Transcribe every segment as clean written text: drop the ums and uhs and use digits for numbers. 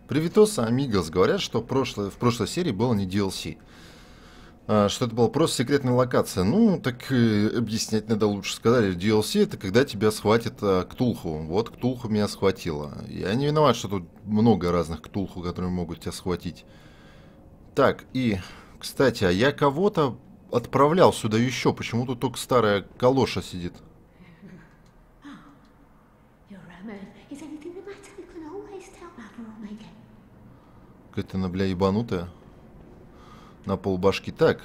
Привитоса, Амигос. Говорят, что в прошлой серии было не DLC. Что это была просто секретная локация. Ну, так объяснять надо лучше. Сказали, DLC это когда тебя схватит Ктулху. Вот Ктулху меня схватила. Я не виноват, что тут много разных Ктулху, которые могут тебя схватить. Так, и, кстати, а я кого-то отправлял сюда еще. Почему тут только старая калоша сидит? Какая-то она, бля, ебанутая. На полбашки. Так,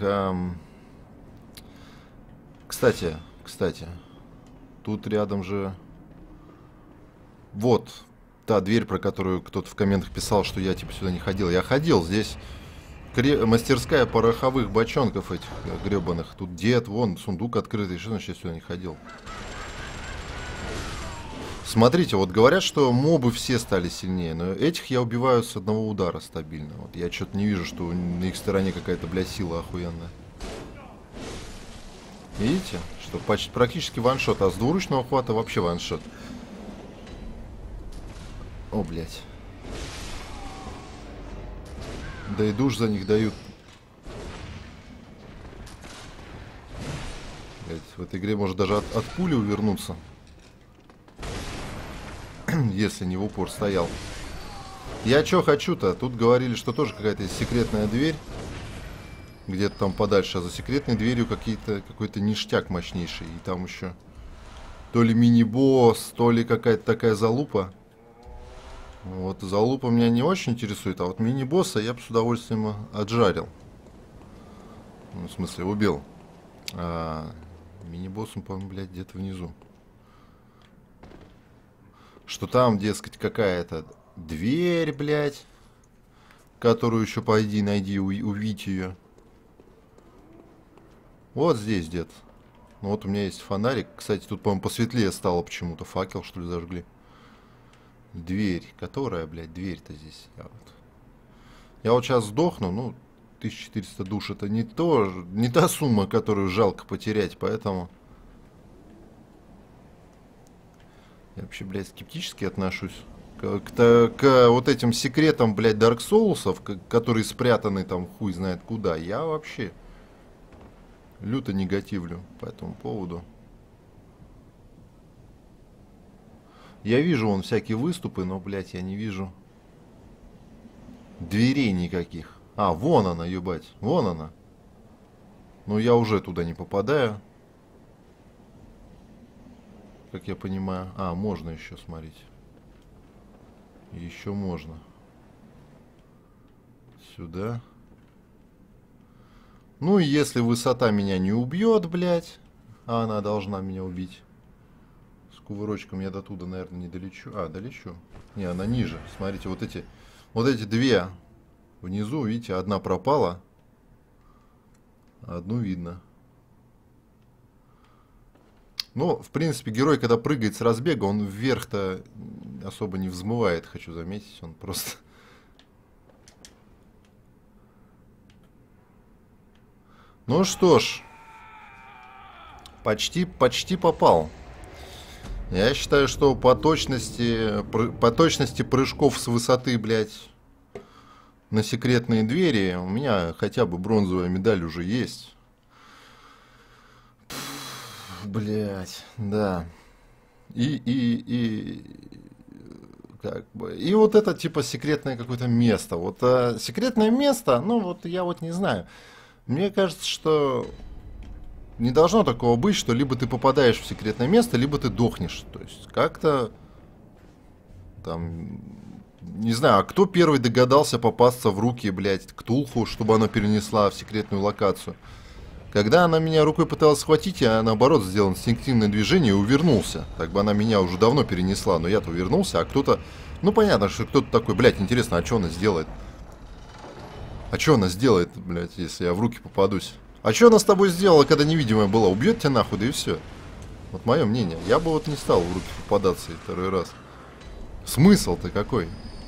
кстати, тут рядом же... Вот, та дверь, про которую кто-то в комментах писал, что я типа сюда не ходил. Я ходил, здесь мастерская пороховых бочонков этих гребаных. Тут дед, вон, сундук открытый. Что значит я сюда не ходил? Смотрите, вот говорят, что мобы все стали сильнее, но этих я убиваю с одного удара стабильно. Вот я что-то не вижу, что на их стороне какая-то, бля, сила охуенная. Видите? Что почти практически ваншот, а с двуручного хвата вообще ваншот. О, блядь. Да и душ за них дают. Блядь, в этой игре может даже от пули увернуться. Если не в упор стоял. Я что хочу-то? Тут говорили, что тоже какая-то секретная дверь. Где-то там подальше. А за секретной дверью какой-то ништяк мощнейший. И там еще то ли мини-босс, то ли какая-то такая залупа. Вот залупа меня не очень интересует. А вот мини-босса я бы с удовольствием отжарил. Ну, в смысле, убил. Мини-босс, он, по-моему, блядь, где-то внизу. Что там, дескать, какая-то дверь, блядь, которую еще пойди, найди, увидь ее. Вот здесь где-то. Ну вот у меня есть фонарик. Кстати, тут, по-моему, посветлее стало почему-то. Факел, что ли, зажгли. Дверь. Которая, блядь, дверь-то здесь? Я вот сейчас сдохну, ну, 1400 душ это не та сумма, которую жалко потерять, поэтому... Я вообще, блядь, скептически отношусь к вот этим секретам, блядь, Dark Souls'ов, которые спрятаны там хуй знает куда. Я вообще люто негативлю по этому поводу. Я вижу вон всякие выступы, но, блядь, я не вижу дверей никаких. А, вон она, ебать, вон она. Но я уже туда не попадаю. Как я понимаю. А, можно еще, смотрите. Еще можно. Сюда. Ну и если высота меня не убьет, блядь. А она должна меня убить. С кувырочком я до туда, наверное, не долечу. А, долечу. Не, она ниже. Смотрите, вот эти две внизу, видите, одна пропала. Одну видно. Ну, в принципе, герой, когда прыгает с разбега, он вверх-то особо не взмывает, хочу заметить. Он просто... Ну что ж. Почти попал. Я считаю, что по точности прыжков с высоты, блядь, на секретные двери у меня хотя бы бронзовая медаль уже есть. Блять, да. Как бы. И вот это типа секретное какое-то место. Вот секретное место, ну вот я вот не знаю. Мне кажется, что не должно такого быть, что либо ты попадаешь в секретное место, либо ты дохнешь. То есть как-то там, не знаю, а кто первый догадался попасться в руки, блядь, Ктулху, чтобы она перенесла в секретную локацию? Когда она меня рукой пыталась схватить, я наоборот сделал инстинктивное движение и увернулся. Так бы она меня уже давно перенесла, но я-то увернулся, а кто-то... Ну понятно, что кто-то такой, блядь, интересно, а что она сделает? А что она сделает, блядь, если я в руки попадусь? А что она с тобой сделала, когда невидимая была? Убьет тебя нахуй, да и все. Вот мое мнение. Я бы вот не стал в руки попадаться второй раз. Смысл-то какой?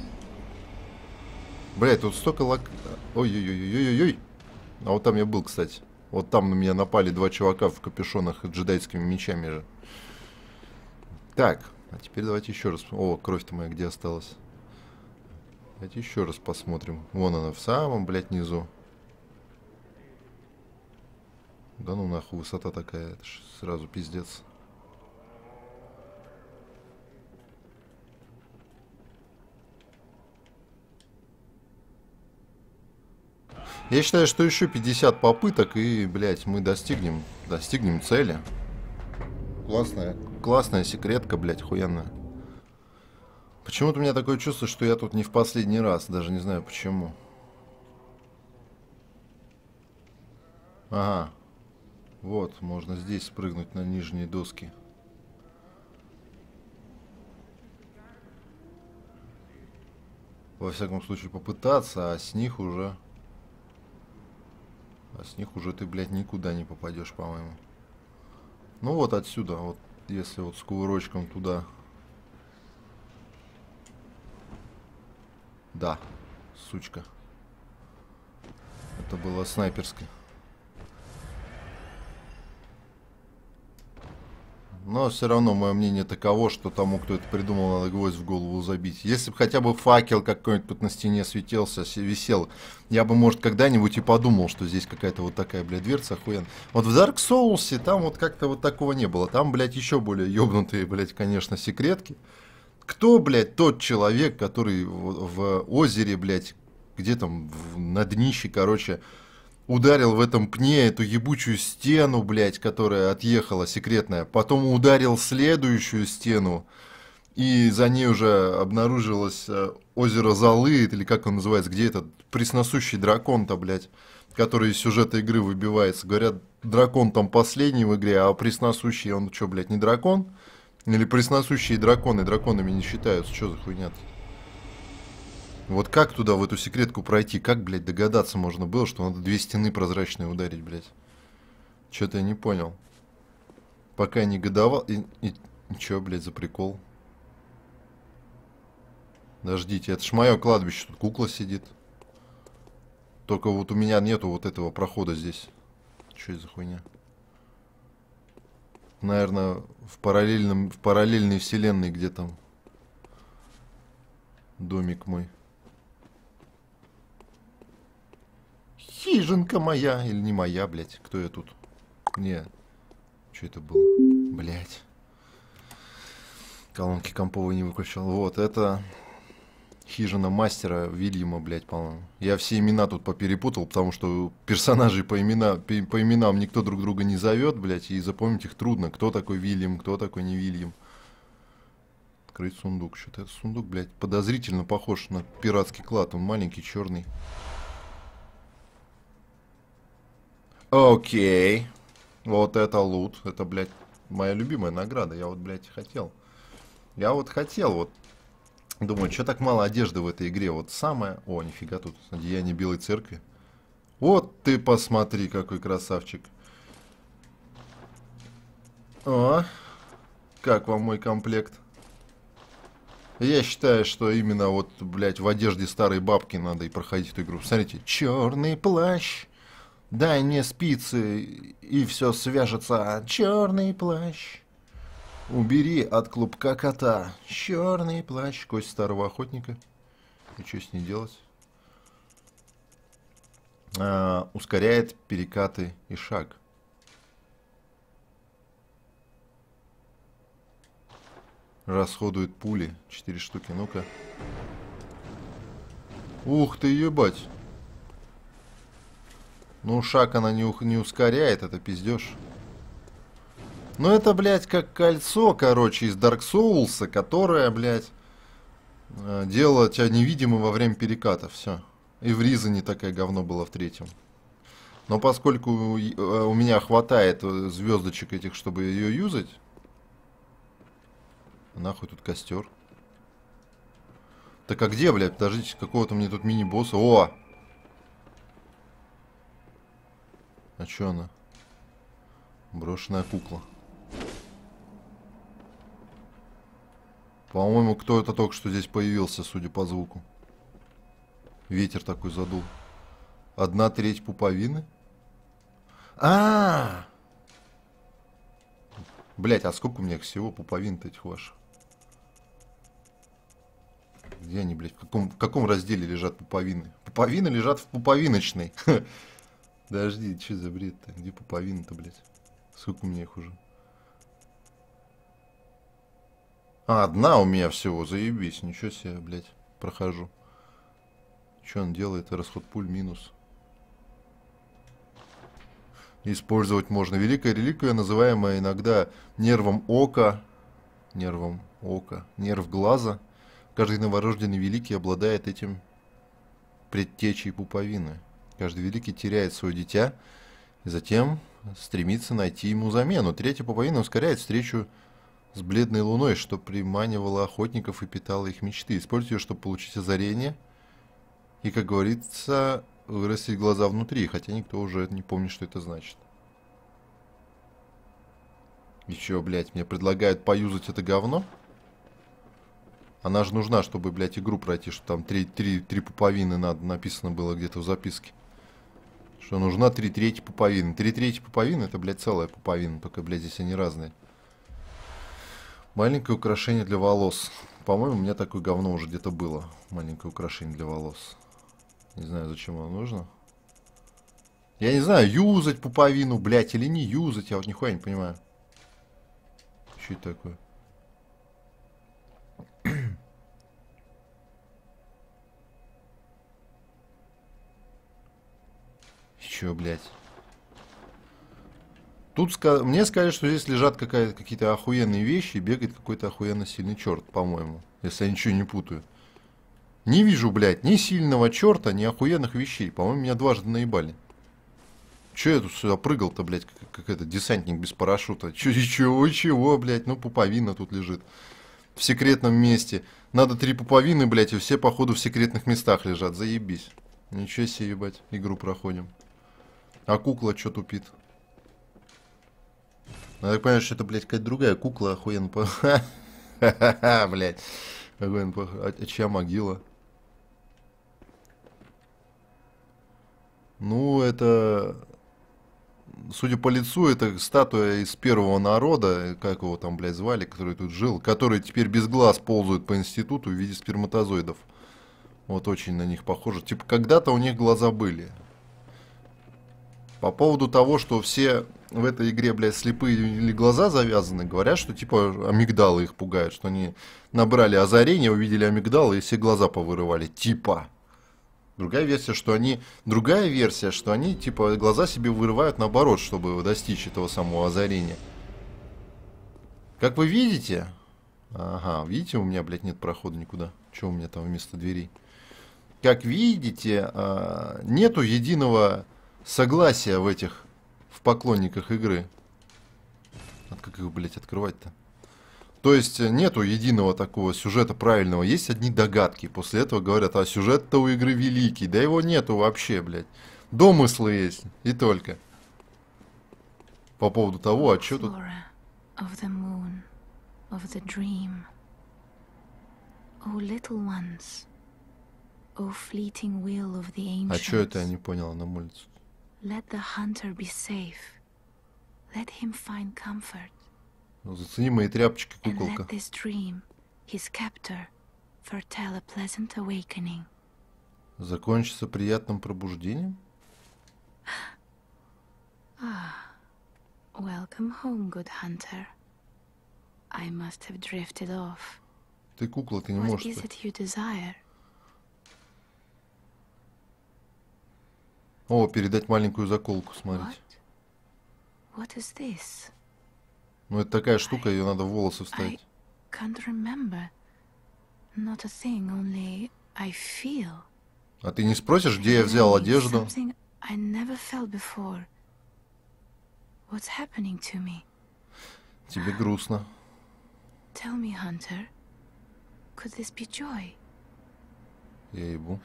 Блядь, тут столько Ой-ой-ой-ой-ой-ой. А вот там я был, кстати. Вот там на меня напали два чувака в капюшонах с джедайскими мечами же. Так, а теперь давайте еще раз. О, кровь-то моя где осталась? Давайте еще раз посмотрим. Вон она в самом, блядь, низу. Да ну нахуй, высота такая. Это ж сразу пиздец. Я считаю, что еще 50 попыток и, блядь, мы достигнем цели. Классная секретка, блядь, охуенная. Почему-то у меня такое чувство, что я тут не в последний раз. Даже не знаю почему. Ага. Вот, можно здесь спрыгнуть на нижние доски. Во всяком случае попытаться, а с них уже... А с них уже ты, блядь, никуда не попадешь, по-моему. Ну вот отсюда, вот если вот с кувырочком туда. Да, сучка. Это было снайперски. Но все равно мое мнение таково, что тому, кто это придумал, надо гвоздь в голову забить. Если бы хотя бы факел какой-нибудь тут на стене светился, висел, я бы, может, когда-нибудь и подумал, что здесь какая-то вот такая, блядь, дверца охуенная. Вот в Dark Souls там вот как-то вот такого не было. Там, блядь, еще более ёбнутые, блядь, конечно, секретки. Кто, блядь, тот человек, который в озере, блядь, где там, на днище, короче, ударил в этом пне эту ебучую стену, блядь, которая отъехала, секретная. Потом ударил следующую стену, и за ней уже обнаружилось озеро Золы, или как он называется, где этот пресносущий дракон-то, блядь, который из сюжета игры выбивается. Говорят, дракон там последний в игре, а пресносущий, он что, блядь, не дракон? Или пресносущие драконы драконами не считаются? Что за хуйня-то? Вот как туда, в эту секретку пройти? Как, блядь, догадаться можно было, что надо две стены прозрачные ударить, блядь? Что-то я не понял. Пока я не годовал... И чё, блядь, за прикол? Подождите, это ж мое кладбище, тут кукла сидит. Только вот у меня нету вот этого прохода здесь. Что это за хуйня? Наверное, в параллельной вселенной где там домик мой. Хижинка моя. Или не моя, блядь. Кто я тут? Не. Что это было? Блядь. Колонки комповые не выключил. Вот, это хижина мастера Вильяма, блядь, по-моему. Я все имена тут поперепутал, потому что персонажей по именам никто друг друга не зовет, блядь, и запомнить их трудно. Кто такой Вильям, кто такой не Вильям. Открыть сундук. Что-то этот сундук, блядь, подозрительно похож на пиратский клад. Он маленький, черный. Окей. Вот это лут. Это, блядь, моя любимая награда. Я вот, блядь, хотел. Я вот хотел, вот. Думаю, что так мало одежды в этой игре. Вот самое... О, нифига тут. Одеяние Белой Церкви. Вот ты посмотри, какой красавчик. О, как вам мой комплект? Я считаю, что именно вот, блядь, в одежде старой бабки надо и проходить эту игру. Смотрите, черный плащ. Дай мне спицы, и все свяжется. Черный плащ. Убери от клубка кота. Черный плащ. Кость старого охотника. И что с ней делать? Ускоряет перекаты и шаг. Расходует пули. 4 штуки. Ну-ка. Ух ты, ебать. Ну, шаг она не ускоряет, это пиздеж. Ну, это, блядь, как кольцо, короче, из Dark Souls, которое, блядь, делало тебя невидимым во время переката. Все. И в Ризане такое говно было в третьем. Но поскольку у меня хватает звездочек этих, чтобы ее юзать... Нахуй тут костер. Так а где, блядь, подождите, какого-то мне тут мини-босса. О! А чё она? Брошенная кукла. По-моему, кто это только что здесь появился, судя по звуку. Ветер такой задул. 1/3 пуповины? А! Блять, а сколько у меня всего пуповин-то этих ваших? Где они, блядь? В каком разделе лежат пуповины? Пуповины лежат в пуповиночной. Подожди, что за бред-то? Где пуповины-то, блядь? Сколько у меня их уже? А, одна у меня всего, заебись. Ничего себе, блядь, прохожу. Что он делает? Расход пуль минус. Использовать можно. Великая реликвия, называемая иногда нервом ока. Нерв глаза. Каждый новорожденный великий обладает этим предтечей пуповины. Каждый великий теряет свое дитя и затем стремится найти ему замену. Третья пуповина ускоряет встречу с бледной луной, что приманивало охотников и питало их мечты. Используйте ее, чтобы получить озарение и, как говорится, вырастить глаза внутри, хотя никто уже не помнит, что это значит. Еще, блядь, мне предлагают поюзать это говно? Она же нужна, чтобы, блядь, игру пройти, что там три пуповины надо, написано было где-то в записке. Что нужна 3/3 пуповины. 3/3 пуповины это, блядь, целая пуповина, только, блядь, здесь они разные. Маленькое украшение для волос. По-моему, у меня такое говно уже где-то было. Маленькое украшение для волос. Не знаю, зачем оно нужно. Я не знаю, юзать пуповину, блядь, или не юзать. Я вот нихуя не понимаю. Что это такое? Чё, блядь? Тут мне сказали, что здесь лежат какие-то охуенные вещи и бегает какой-то охуенно сильный черт, по-моему. Если я ничего не путаю. Не вижу, блядь, ни сильного черта, ни охуенных вещей. По-моему, меня дважды наебали. Че я тут сюда прыгал-то, блядь, как это, десантник без парашюта? Чего, блядь, ну пуповина тут лежит. В секретном месте. Надо 3 пуповины, блядь, и все, походу, в секретных местах лежат. Заебись. Ничего себе, ебать, игру проходим. А кукла что тупит? Надо понять, что это, блядь, какая-то другая кукла охуенно. Ха-ха-ха, блядь. А чья могила? Ну, это... Судя по лицу, это статуя из первого народа, как его там, блядь, звали, который тут жил, который теперь без глаз ползают по институту в виде сперматозоидов. Вот очень на них похоже. Типа, когда-то у них глаза были. По поводу того, что все в этой игре, блядь, слепые или глаза завязаны, говорят, что типа амигдалы их пугают, что они набрали озарение, увидели амигдалы и все глаза повырывали. Типа. Другая версия, что они типа глаза себе вырывают наоборот, чтобы достичь этого самого озарения. Как вы видите... Ага, видите, у меня, блядь, нет прохода никуда. Что у меня там вместо дверей? Как видите, нету единого согласия в поклонниках игры. Как их, блядь, открывать-то? То есть нету единого такого сюжета правильного, есть одни догадки. После этого говорят, а сюжет-то у игры великий. Да его нету вообще, блядь. Домыслы есть, и только. По поводу того, а что тут... А что это, я не понял, на улицу. Ну, зацени мои тряпочки, куколка. Закончится приятным пробуждением? Welcome home, good hunter. I must have drifted off. Ты кукла, ты не What можешь. is it you desire? О, передать маленькую заколку, смотрите. What is this? Ну, это такая штука, ее надо в волосы вставить. Can't remember. Not a thing, only I feel. А ты не спросишь, где я взял одежду? Something I never felt before. What's happening to me? Тебе грустно. Tell me, Hunter. Could this be joy? Я ебу.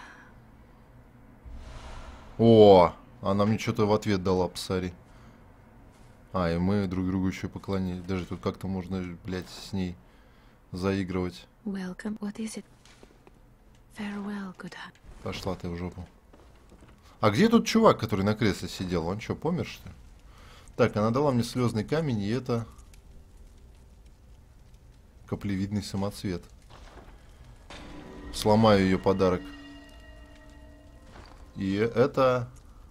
О, она мне что-то в ответ дала, посмотри. А, и мы друг другу еще поклонились. Даже тут как-то можно, блядь, с ней заигрывать. Welcome. What is it? Farewell, good hunter. Пошла ты в жопу. А где тут чувак, который на кресле сидел? Он что, помер, что ли? Так, она дала мне слезный камень, и это... Каплевидный самоцвет. сломаю ее подарок. И это...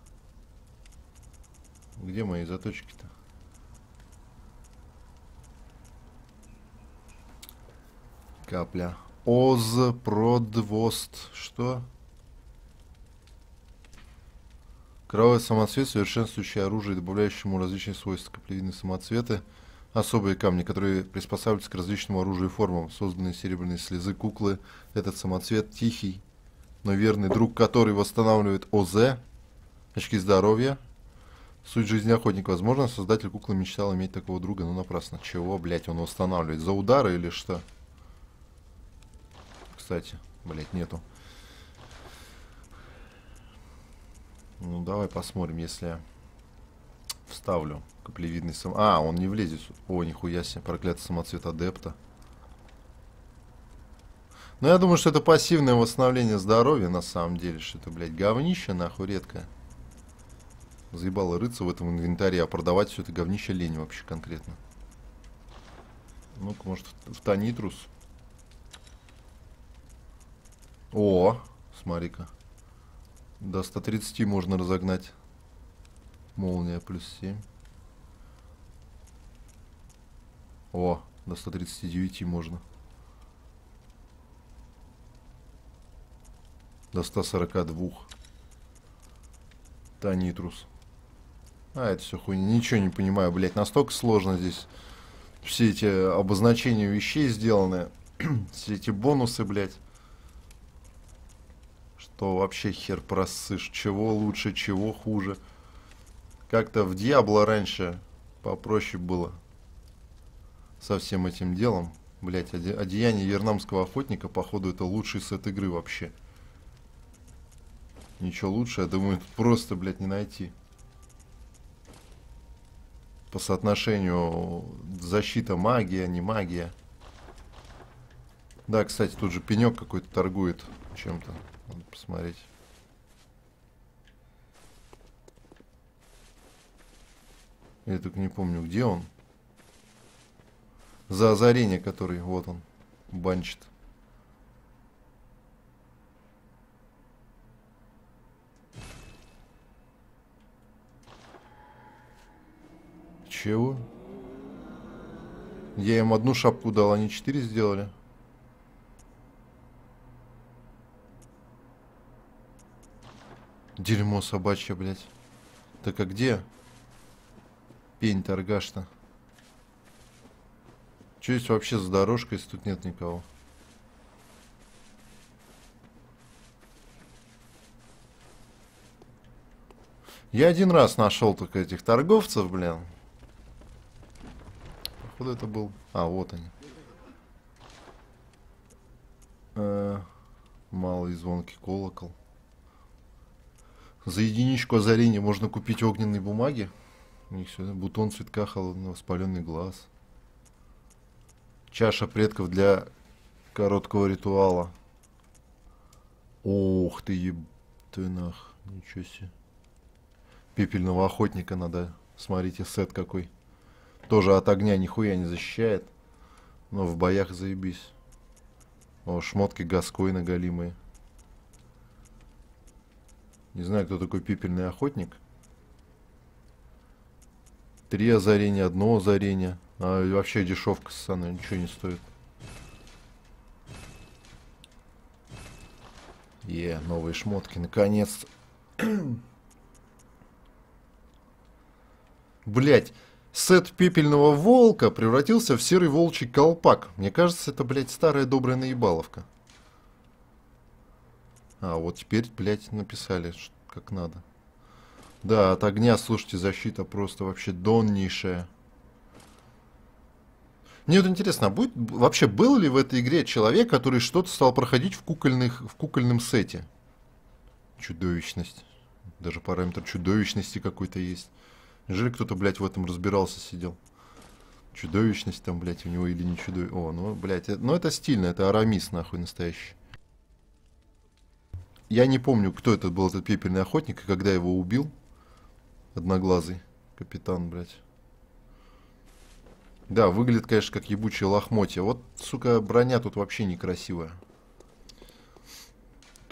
Где мои заточки-то? Капля. Озпродвост. Что? Кровавый самоцвет, совершенствующий оружие, добавляющий ему различные свойства. Каплевидные самоцветы. Особые камни, которые приспосабливаются к различному оружию и формам. Созданные серебряные слезы куклы. Этот самоцвет тихий, но верный друг, который восстанавливает ОЗ. Очки здоровья. Суть жизни охотника. Возможно, создатель куклы мечтал иметь такого друга, но напрасно. Чего, блять, он восстанавливает? За удары или что? Кстати, блять, нету. Ну, давай посмотрим, если я вставлю каплевидный сам... А, он не влезет. О, нихуя себе, проклятый самоцвет адепта. Ну, я думаю, что это пассивное восстановление здоровья, на самом деле. Что это, блядь, говнище, нахуй, редкое. Заебало рыться в этом инвентаре, а продавать все это говнище лень вообще конкретно. Ну-ка, может, в Танитрус. О, смотри-ка. До 130 можно разогнать. Молния плюс 7. О, до 139 можно. До 142. Танитрус. А, это все хуйня. Ничего не понимаю, блядь. Настолько сложно здесь. Все эти обозначения вещей сделаны. Все эти бонусы, блядь. Что вообще хер просышь. Чего лучше, чего хуже. Как-то в Диабло раньше попроще было. Со всем этим делом. Блядь, одеяние вьетнамского охотника, походу, это лучший сет игры вообще. Ничего лучше, я думаю, тут просто, блядь, не найти. По соотношению защита, магия, не магия. Да, кстати, тут же пенек какой-то торгует чем-то. Надо посмотреть. Я только не помню, где он. За озарение, который, вот он, банчит. Чего? Я им одну шапку дал, они 4 сделали. Дерьмо собачье, блядь. Так а где? Пень торгаш-то. Че есть вообще за дорожка, если тут нет никого? Я один раз нашел только этих торговцев, блин. Походу это был... А, вот они. Малый звонкий колокол. За единичку озарения можно купить огненные бумаги. У них все, бутон цветка холодного, воспаленный глаз. Чаша предков для короткого ритуала. Ох ты, еб... ты нах. Ничего себе. Пепельного охотника надо. Смотрите, сет какой. Тоже от огня нихуя не защищает. Но в боях заебись. О, шмотки Гаскойна голимые. Не знаю, кто такой пепельный охотник. 3 озарения, 1 озарение. А вообще дешевка ссаная, ничего не стоит. Новые шмотки, наконец-то. Блять, сет пепельного волка превратился в серый волчий колпак. Мне кажется, это, блядь, старая добрая наебаловка. А, вот теперь, блядь, написали, как надо. Да, от огня, слушайте, защита просто вообще доннейшая. Мне вот интересно, а будет, вообще был ли в этой игре человек, который что-то стал проходить в кукольном сете? Чудовищность. Даже параметр чудовищности какой-то есть. Неужели кто-то, блядь, в этом разбирался, сидел? Чудовищность там, блядь, у него или не чудовищность? О, ну, блядь, ну это стильно, это Арамис, нахуй, настоящий. Я не помню, кто это был, этот пепельный охотник, и когда его убил. Одноглазый капитан, блядь. Да, выглядит, конечно, как ебучие лохмотья. Вот, сука, броня тут вообще некрасивая.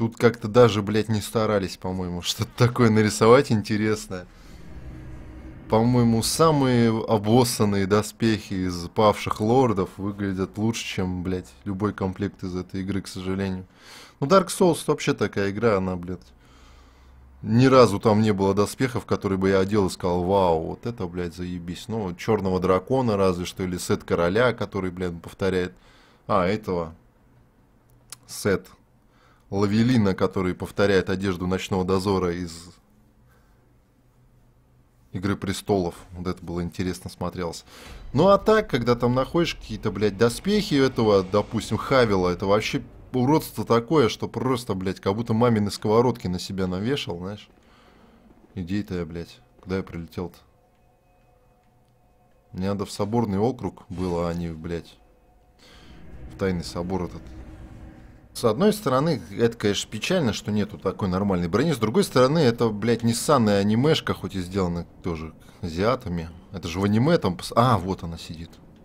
Тут как-то даже, блядь, не старались, по-моему, что-то такое нарисовать интересное. По-моему, самые обоссанные доспехи из павших лордов выглядят лучше, чем, блядь, любой комплект из этой игры, к сожалению. Ну, Dark Souls вообще такая игра, она, блядь, ни разу там не было доспехов, которые бы я одел и сказал: вау, вот это, блядь, заебись. Ну, черного дракона разве что, или сет короля, который, блядь, повторяет. Этого. Сет Лавелина, который повторяет одежду ночного дозора из Игры престолов. Вот это было интересно смотрелось. Ну а так, когда там находишь какие-то, блядь, доспехи этого, допустим, Хавила, это вообще уродство такое, что просто, блядь, как будто мамины сковородки на себя навешал, знаешь. Идей-то я, блядь, куда я прилетел-то? Мне надо в соборный округ было, а не, блядь, в тайный собор этот. С одной стороны, это, конечно, печально, что нету такой нормальной брони. С другой стороны, это, блядь, ниссанная анимешка, хоть и сделана тоже азиатами. Это же в аниме там... вот она сидит.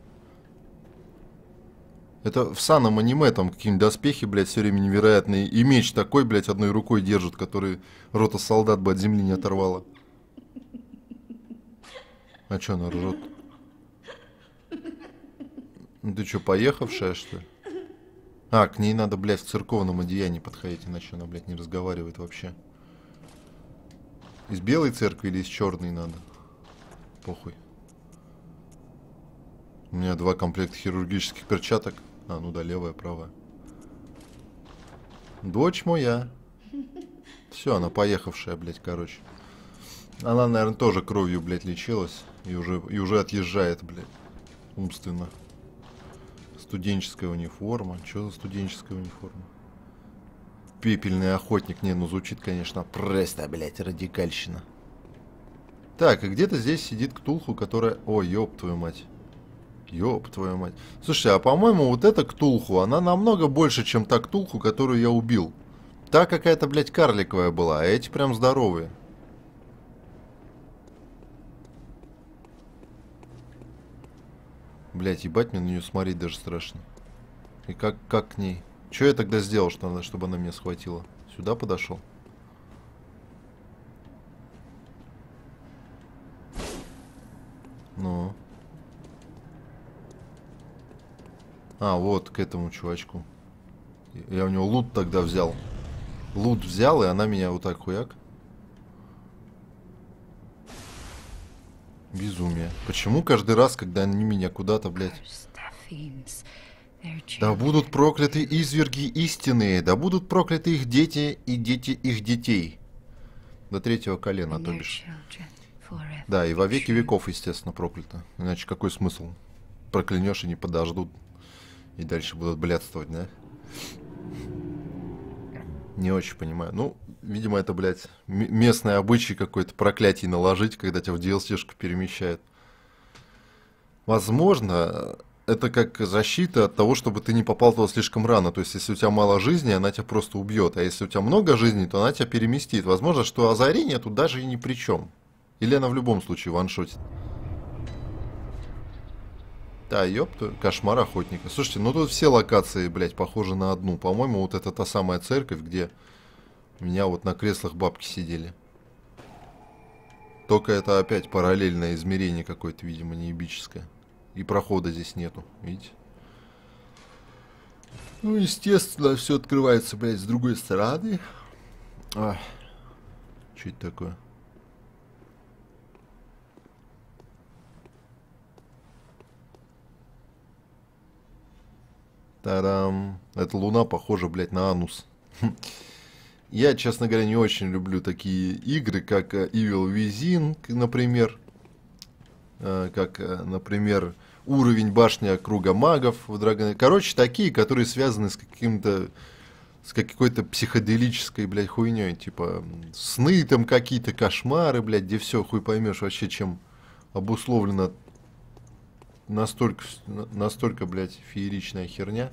Это в санном аниме там какие-нибудь доспехи, блядь, все время невероятные. И меч такой, блядь, одной рукой держит, который рота солдат бы от земли не оторвала. А чё она ржет? Ну ты чё, поехавшая, что ли? К ней надо, блядь, в церковном одеянии подходить, иначе она, блядь, не разговаривает вообще. Из белой церкви или из черной надо? Похуй. У меня 2 комплекта хирургических перчаток. Ну да, левая, правая. Дочь моя. Все, она поехавшая, блядь, короче. Она, наверное, тоже кровью, блядь, лечилась. И уже отъезжает, блядь. Умственно. Студенческая униформа. Что за студенческая униформа? Пепельный охотник. Не, ну звучит, конечно, просто, блядь, радикальщина. Так, и где-то здесь сидит Ктулху, которая... Ой, ёб твою мать. Ёб твою мать. Слушай, а по-моему, вот эта Ктулху, она намного больше, чем та Ктулху, которую я убил. Та какая-то, блядь, карликовая была, а эти прям здоровые. Блядь, ебать, мне на нее смотреть даже страшно. И как к ней? Что я тогда сделал, чтобы она меня схватила? Сюда подошел? Ну. Вот к этому чувачку. Я у него лут тогда взял. Лут взял, и она меня вот так хуяк. Безумие. Почему каждый раз, когда они меня куда-то, блядь... Да будут прокляты изверги истинные, да будут прокляты их дети и дети их детей. До 3-го колена, то бишь. Да, и во веки веков, естественно, проклято. Иначе какой смысл? Проклянешь и не подождут. И дальше будут блядствовать, да? Не очень понимаю. Ну, видимо, это, блядь, местный обычай какой-то, проклятие наложить, когда тебя в DLC-шку перемещают. Возможно, это как защита от того, чтобы ты не попал туда слишком рано. То есть, если у тебя мало жизни, она тебя просто убьет. А если у тебя много жизни, то она тебя переместит. Возможно, что озарение тут даже и ни при чем. Или она в любом случае ваншотит. Да, ёпта, кошмар охотника. Слушайте, ну тут все локации, блядь, похожи на одну. По-моему, вот это та самая церковь, где меня вот на креслах бабки сидели. Только это опять параллельное измерение какое-то, видимо, неебическое. И прохода здесь нету, видите? Ну, естественно, все открывается, блядь, с другой стороны. Что это такое? Та-дам. Эта луна похожа, блядь, на анус. Я, честно говоря, не очень люблю такие игры, как Evil Within, например. Например, уровень башня круга магов в Dragon. Короче, такие, которые связаны с какой-то психоделической, блядь, хуйней. Типа сны там какие-то, кошмары, блядь, где все хуй поймешь вообще, чем обусловлено настолько, блядь, фееричная херня.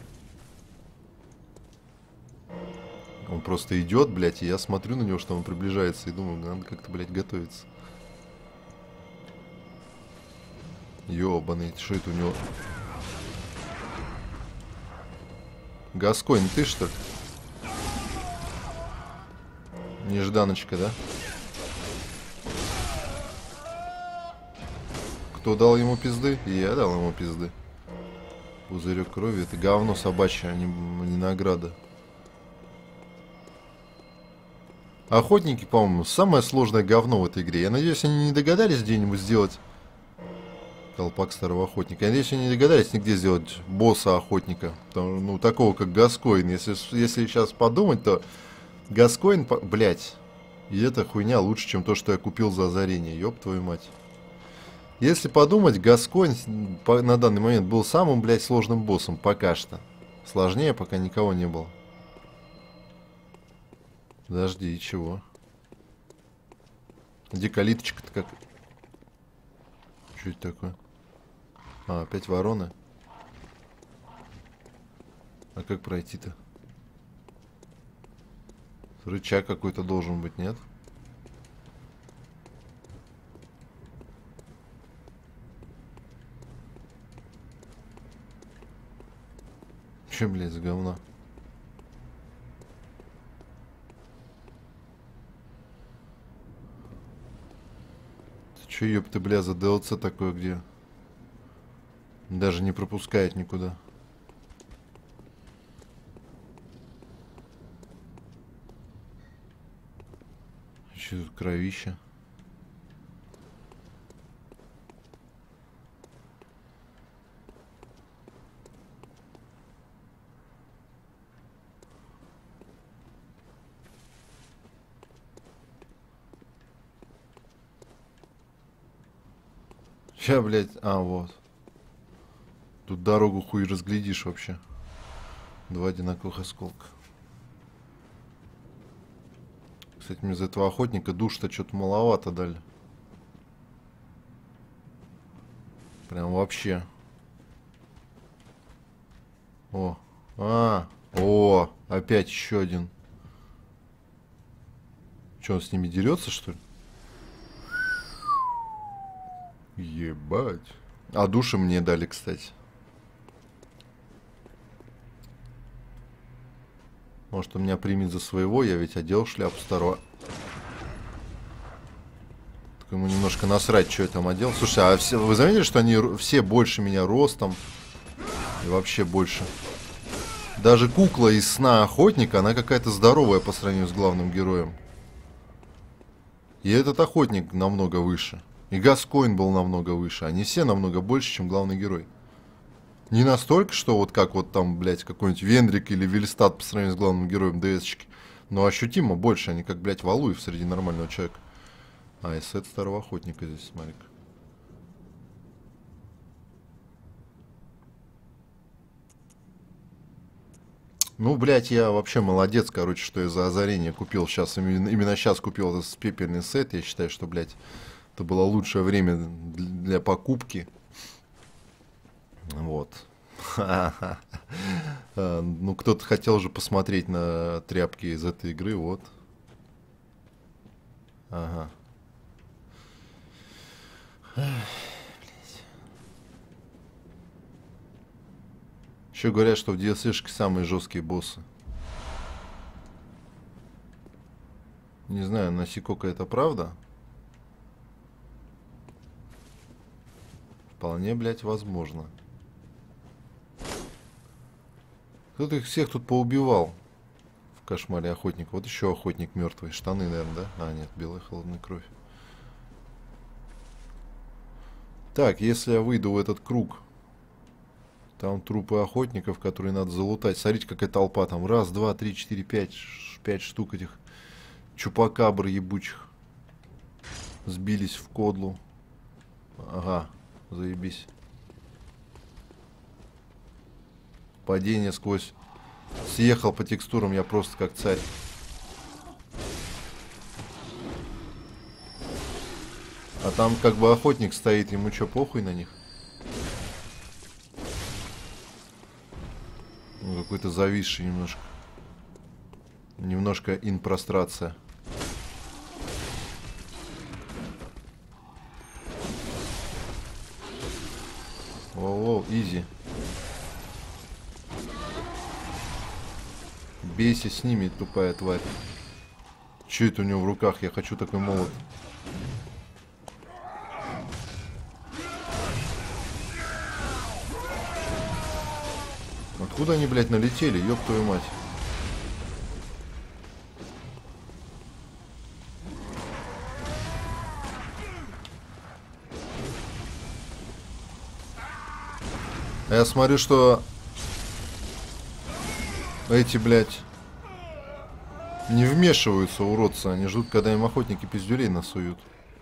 Он просто идет, блядь, и я смотрю на него, что он приближается, и думаю, надо как-то, блядь, готовиться. Ёбаный, что это у него? Гасконь, ты что ли? Нежданочка, да? Кто дал ему пизды? Я дал ему пизды. Пузырек крови. Это говно собачье, а не награда. Охотники, по-моему, самое сложное говно в этой игре. Я надеюсь, они не догадались где-нибудь сделать... Колпак старого охотника. Я надеюсь, они не догадались нигде сделать босса-охотника. Ну, такого, как Гаскоин. Если сейчас подумать, то Гаскоин, блять, и эта хуйня лучше, чем то, что я купил за озарение. Ёб твою мать. Если подумать, Гаскоин на данный момент был самым, блять, сложным боссом. Пока что. Сложнее пока никого не было. Подожди, и чего? Где калиточка-то как... Что это такое? А, опять вороны. А как пройти-то? Рычаг какой-то должен быть, нет? Че, блядь, за говно? Ты че, ёпта, бля, за DLC такое где? Даже не пропускает никуда. Че тут кровища? Ща, блядь, а, вот. Тут дорогу хуй разглядишь вообще. Два одинаковых осколка. Кстати, мне за этого охотника душ-то что-то маловато дали. Прям вообще. О, о, опять еще один. Че, он с ними дерется, что ли? Ебать. А души мне дали, кстати. Может, он меня примет за своего, я ведь одел шляпу старого. Так ему немножко насрать, что я там одел. Слушай, а все, вы заметили, что они все больше меня ростом? И вообще больше. Даже кукла из сна охотника, она какая-то здоровая по сравнению с главным героем. И этот охотник намного выше. И Гаскоин был намного выше. Они все намного больше, чем главный герой. Не настолько, что вот как вот там, блядь, какой-нибудь Вендрик или Вильстат по сравнению с главным героем ДСчики. Но ощутимо больше. Они как, блядь, Валуев среди нормального человека. А, и сет старого охотника здесь, смотри-ка. Ну, блядь, я вообще молодец, короче, что я за озарение купил сейчас. Именно сейчас купил этот пепельный сет. Я считаю, что, блядь, это было лучшее время для покупки. Вот. Ну, кто-то хотел же посмотреть на тряпки из этой игры, вот. Ага. Еще говорят, что в DLC-шке самые жесткие боссы. Не знаю, Насикока это правда? Вполне, блядь, возможно. Кто-то их всех тут поубивал. В кошмаре охотник. Вот еще охотник мертвый. Штаны, наверное, да? А, нет, белая холодная кровь. Так, если я выйду в этот круг, там трупы охотников, которые надо залутать. Смотрите, какая толпа там. Раз, два, три, четыре, пять. 5 штук этих чупакабр ебучих. Сбились в кодлу. Ага, заебись. Падение сквозь. Съехал по текстурам я просто как царь. А там как бы охотник стоит, ему что, похуй на них? Ну, какой-то зависший немножко. Немножко инпрострация. Воу-воу, изи. Бейся с ними, тупая тварь. Что это у него в руках? Я хочу такой молот. Откуда они, блядь, налетели? Ёб твою мать. А я смотрю, что эти, блядь, не вмешиваются, уродцы. Они ждут, когда им охотники пиздюлей насуют.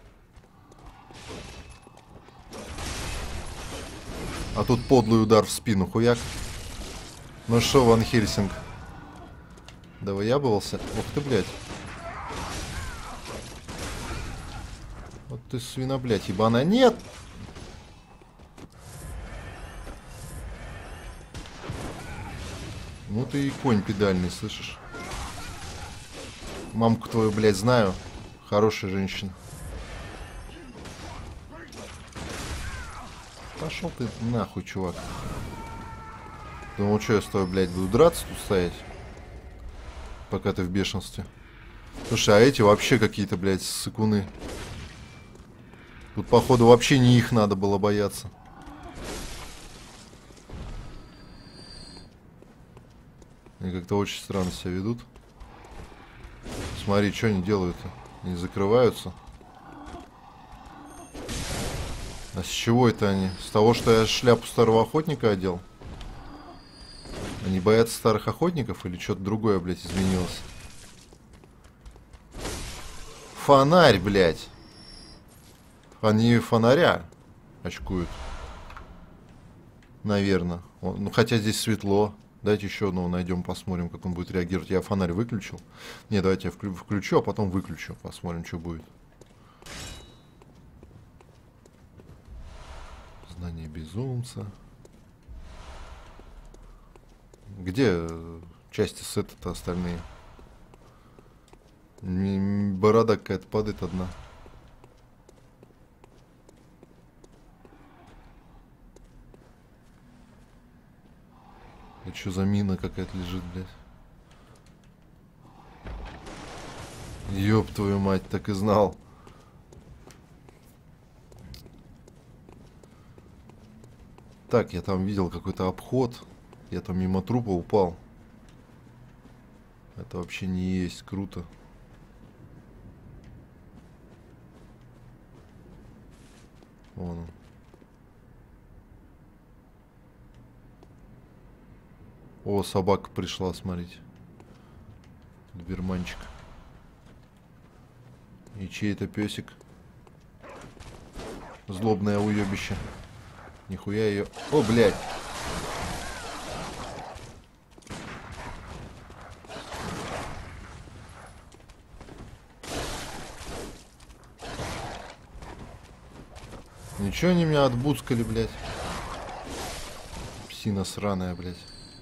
А тут подлый удар в спину, хуяк. Ну шо, Ван Хельсинг? Да выябывался? Ух ты, блядь. Вот ты свина, блядь, ебаная. Нет! Ну ты и конь педальный, слышишь? Мамку твою, блядь, знаю. Хорошая женщина. Пошел ты нахуй, чувак. Думал, что я с тобой, блядь, буду драться тут стоять? Пока ты в бешенстве. Слушай, а эти вообще какие-то, блядь, сыкуны. Тут, походу, вообще не их надо было бояться. Они как-то очень странно себя ведут. Смотри, что они делают-то? Они закрываются. А с чего это они? С того, что я шляпу старого охотника одел? Они боятся старых охотников или что-то другое, блядь, изменилось? Фонарь, блядь. Они фонаря очкуют. Наверное. Ну, хотя здесь светло. Давайте еще одного найдем, посмотрим, как он будет реагировать. Я фонарь выключил. Не, давайте я включу, а потом выключу. Посмотрим, что будет. Знание безумца. Где части сета-то остальные? Борода какая-то падает одна. Это что за мина какая-то лежит, блядь? Ёб твою мать, так и знал. Так, я там видел какой-то обход. Я там мимо трупа упал. Это вообще не есть круто. Вон он. О, собака пришла, смотрите. Доберманчик. И чей это песик? Злобное уебище. Нихуя ее. О, блядь. Ничего они меня отбуцкали, блядь. Псина сраная, блядь.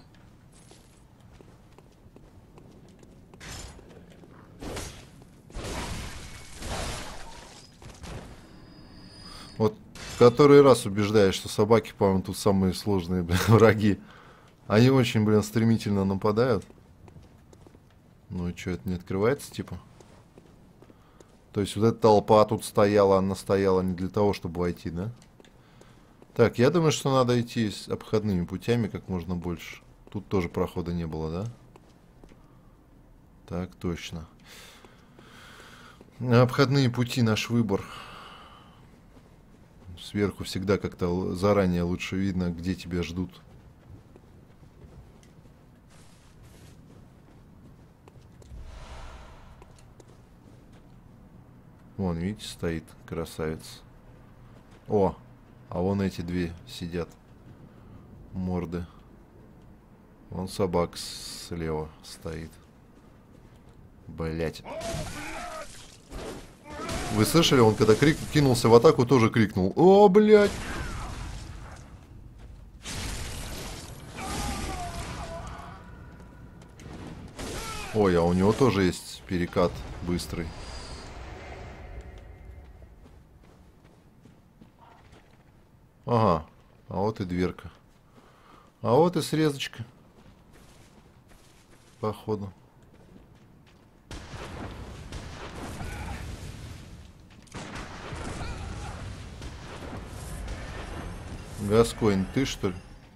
Вот который раз убеждаешь, что собаки, по-моему, тут самые сложные, блин, враги. Они очень, блин, стремительно нападают. Ну и что, это не открывается, типа? То есть вот эта толпа тут стояла, она стояла не для того, чтобы войти, да? Так, я думаю, что надо идти с обходными путями как можно больше. Тут тоже прохода не было, да? Так, точно. Обходные пути наш выбор. Сверху всегда как-то заранее лучше видно, где тебя ждут. Вон, видите, стоит красавец. О, а вон эти две сидят. Морды. Вон собак слева стоит. Блять. Вы слышали, он когда кинулся в атаку, тоже крикнул: «О, блядь!» Ой, а у него тоже есть перекат быстрый. Ага, а вот и дверка. А вот и срезочка. Походу. Гаскоин, ты что ли?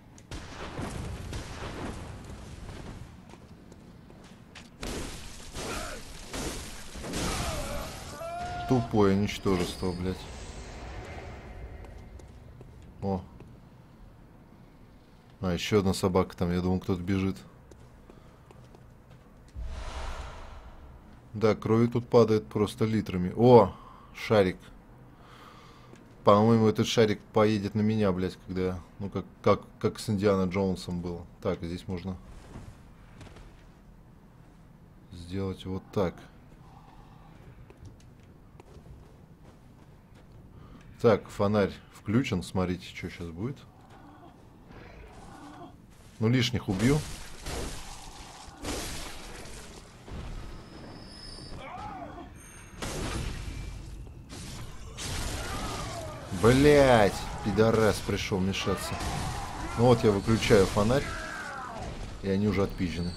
Тупое ничтожество, блядь. О. А, еще одна собака там. Я думал, кто-то бежит. Да, крови тут падает просто литрами. О, шарик. По-моему, этот шарик поедет на меня, блядь, когда... Ну, как с Индиана Джонсом было. Так, здесь можно... сделать вот так. Так, фонарь включен. Смотрите, что сейчас будет. Ну, лишних убью. Блять, пидорас пришел мешаться. Ну вот я выключаю фонарь, и они уже отпизжены.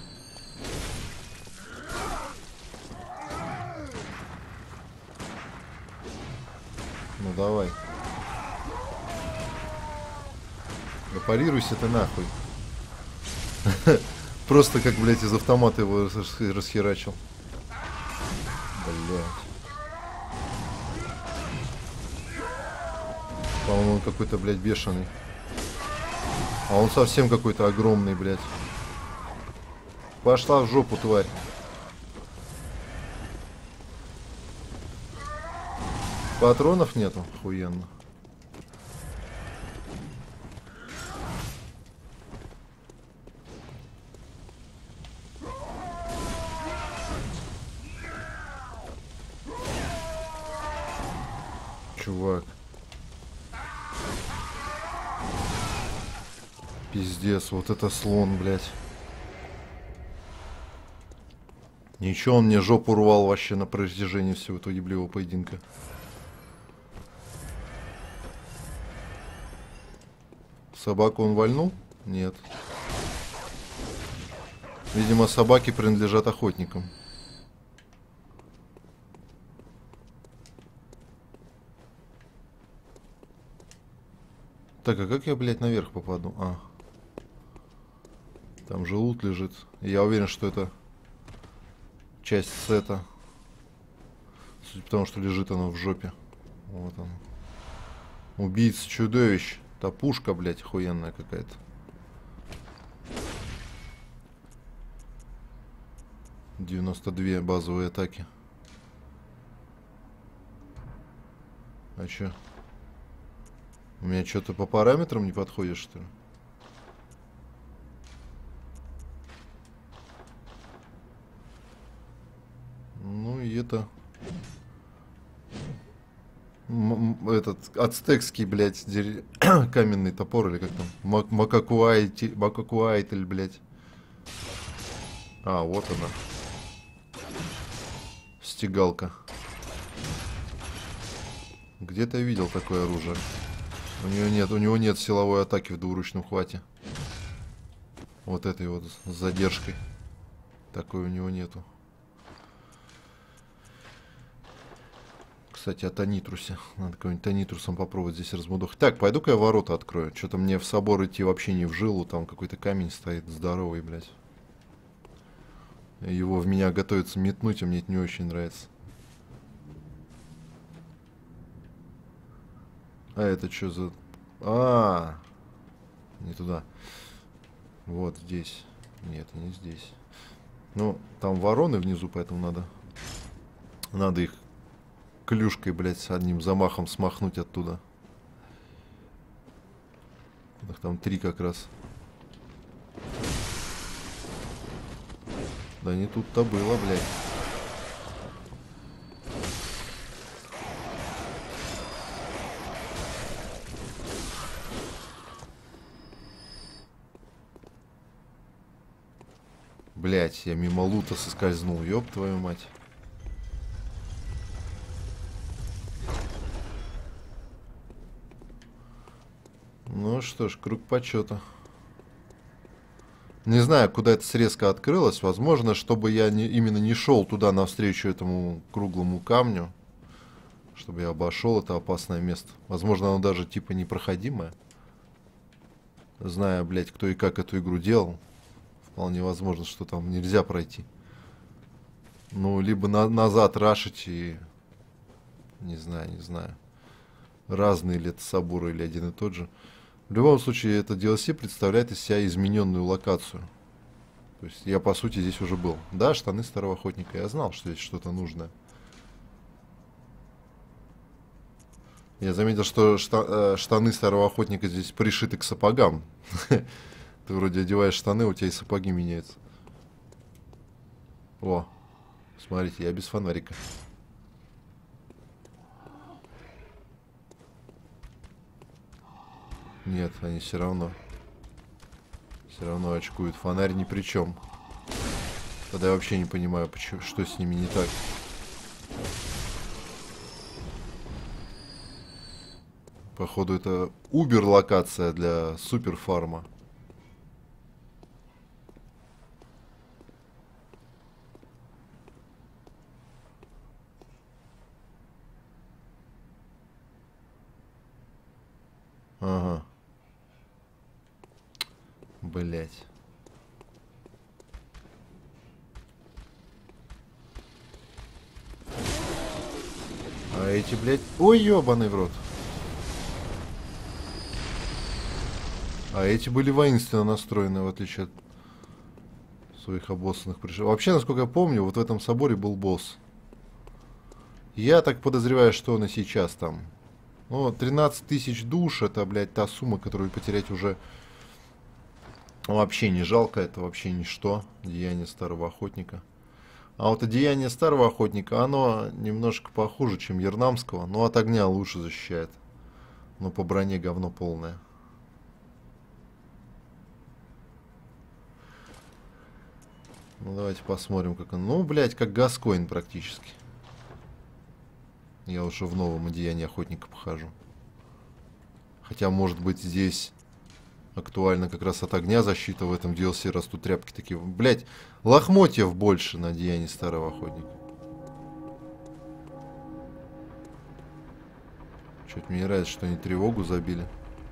Ну давай. Да парируйся ты нахуй. Просто как, блядь, из автомата его расхерачил. Блядь. По-моему, он какой-то, блядь, бешеный. А он совсем какой-то огромный, блядь. Пошла в жопу, тварь. Патронов нету? Охуенно. Чувак. Пиздец, вот это слон, блядь. Ничего, он мне жопу рвал вообще на протяжении всего этого ебливого поединка. Собаку он вальнул? Нет. Видимо, собаки принадлежат охотникам. Так, а как я, блядь, наверх попаду? А. Там же лут лежит. Я уверен, что это часть сета. Судя по тому, что лежит оно в жопе. Вот оно. Убийца чудовищ. Та пушка, блядь, охуенная какая-то. «92 базовые атаки». А чё? У меня что-то по параметрам не подходит, что ли? Ну и это... этот ацтекский, блядь, каменный топор, или как там? Макакуайтель, блядь. А, вот она. Стегалка. Где-то я видел такое оружие. У него нет силовой атаки в двуручном хвате. Вот этой вот с задержкой. Такой у него нету. Кстати, о Танитрусе. Надо какой-нибудь Танитрусом попробовать здесь размудохать. Так, пойду-ка я ворота открою. Что-то мне в собор идти вообще не в жилу. Там какой-то камень стоит здоровый, блядь. Его в меня готовится метнуть, а мне это не очень нравится. А это что за... Не туда. Вот здесь. Нет, не здесь. Ну, там вороны внизу, поэтому надо их клюшкой, блядь, с одним замахом смахнуть оттуда. Их там 3 как раз. Да не тут-то было, блядь. Блядь, я мимо лута соскользнул, ёб твою мать. Ну что ж, круг почета. Не знаю, куда эта срезка открылась. Возможно, чтобы я именно не шел туда навстречу этому круглому камню. Чтобы я обошел это опасное место. Возможно, оно даже типа непроходимое. Зная, блядь, кто и как эту игру делал, вполне возможно, что там нельзя пройти. Ну, либо назад рашить и... Не знаю, не знаю. Разные ли это соборы или один и тот же. В любом случае, это DLC представляет из себя измененную локацию. То есть я, по сути, здесь уже был. Да, штаны старого охотника. Я знал, что здесь что-то нужное. Я заметил, что штаны старого охотника здесь пришиты к сапогам. Ты вроде одеваешь штаны, у тебя и сапоги меняются. О, смотрите, я без фонарика. Нет, они все равно очкуют. Фонарь ни при чем. Тогда я вообще не понимаю, что с ними не так. Походу, это Убер-локация для суперфарма. Ага. Блять. А эти, блядь... Ой, ёбаный в рот. А эти были воинственно настроены, в отличие от своих обоссанных пришельцев. Вообще, насколько я помню, вот в этом соборе был босс. Я так подозреваю, что он и сейчас там. Ну, 13 тысяч душ, это, блядь, та сумма, которую потерять уже вообще не жалко, это вообще ничто. Деяние старого охотника. А вот одеяние старого охотника, оно немножко похуже, чем Ернамского, но от огня лучше защищает. Но по броне говно полное. Ну, давайте посмотрим, как он... Ну, блядь, как Гаскоин практически. Я уже в новом одеянии охотника похожу. Хотя, может быть, здесь актуально как раз от огня защита. В этом DLC растут тряпки такие. Блядь, лохмотьев больше на одеянии старого охотника. Чё-то мне не нравится, что они тревогу забили.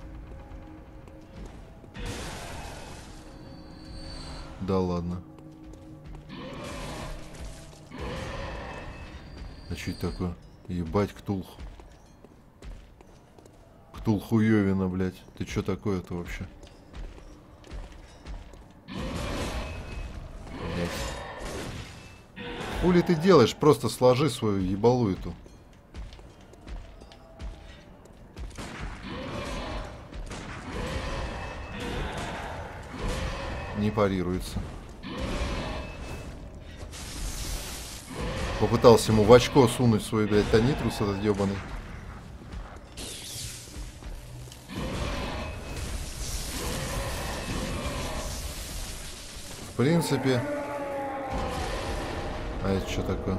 Да ладно. А что это такое? Ебать, Ктулху. Ктулхуёвина, блядь. Ты что такое-то вообще? Блядь. Хули ты делаешь? Просто сложи свою ебалу эту. Не парируется. Попытался ему в очко сунуть свой, блядь, тонитрус этот ебаный. В принципе... А это что такое?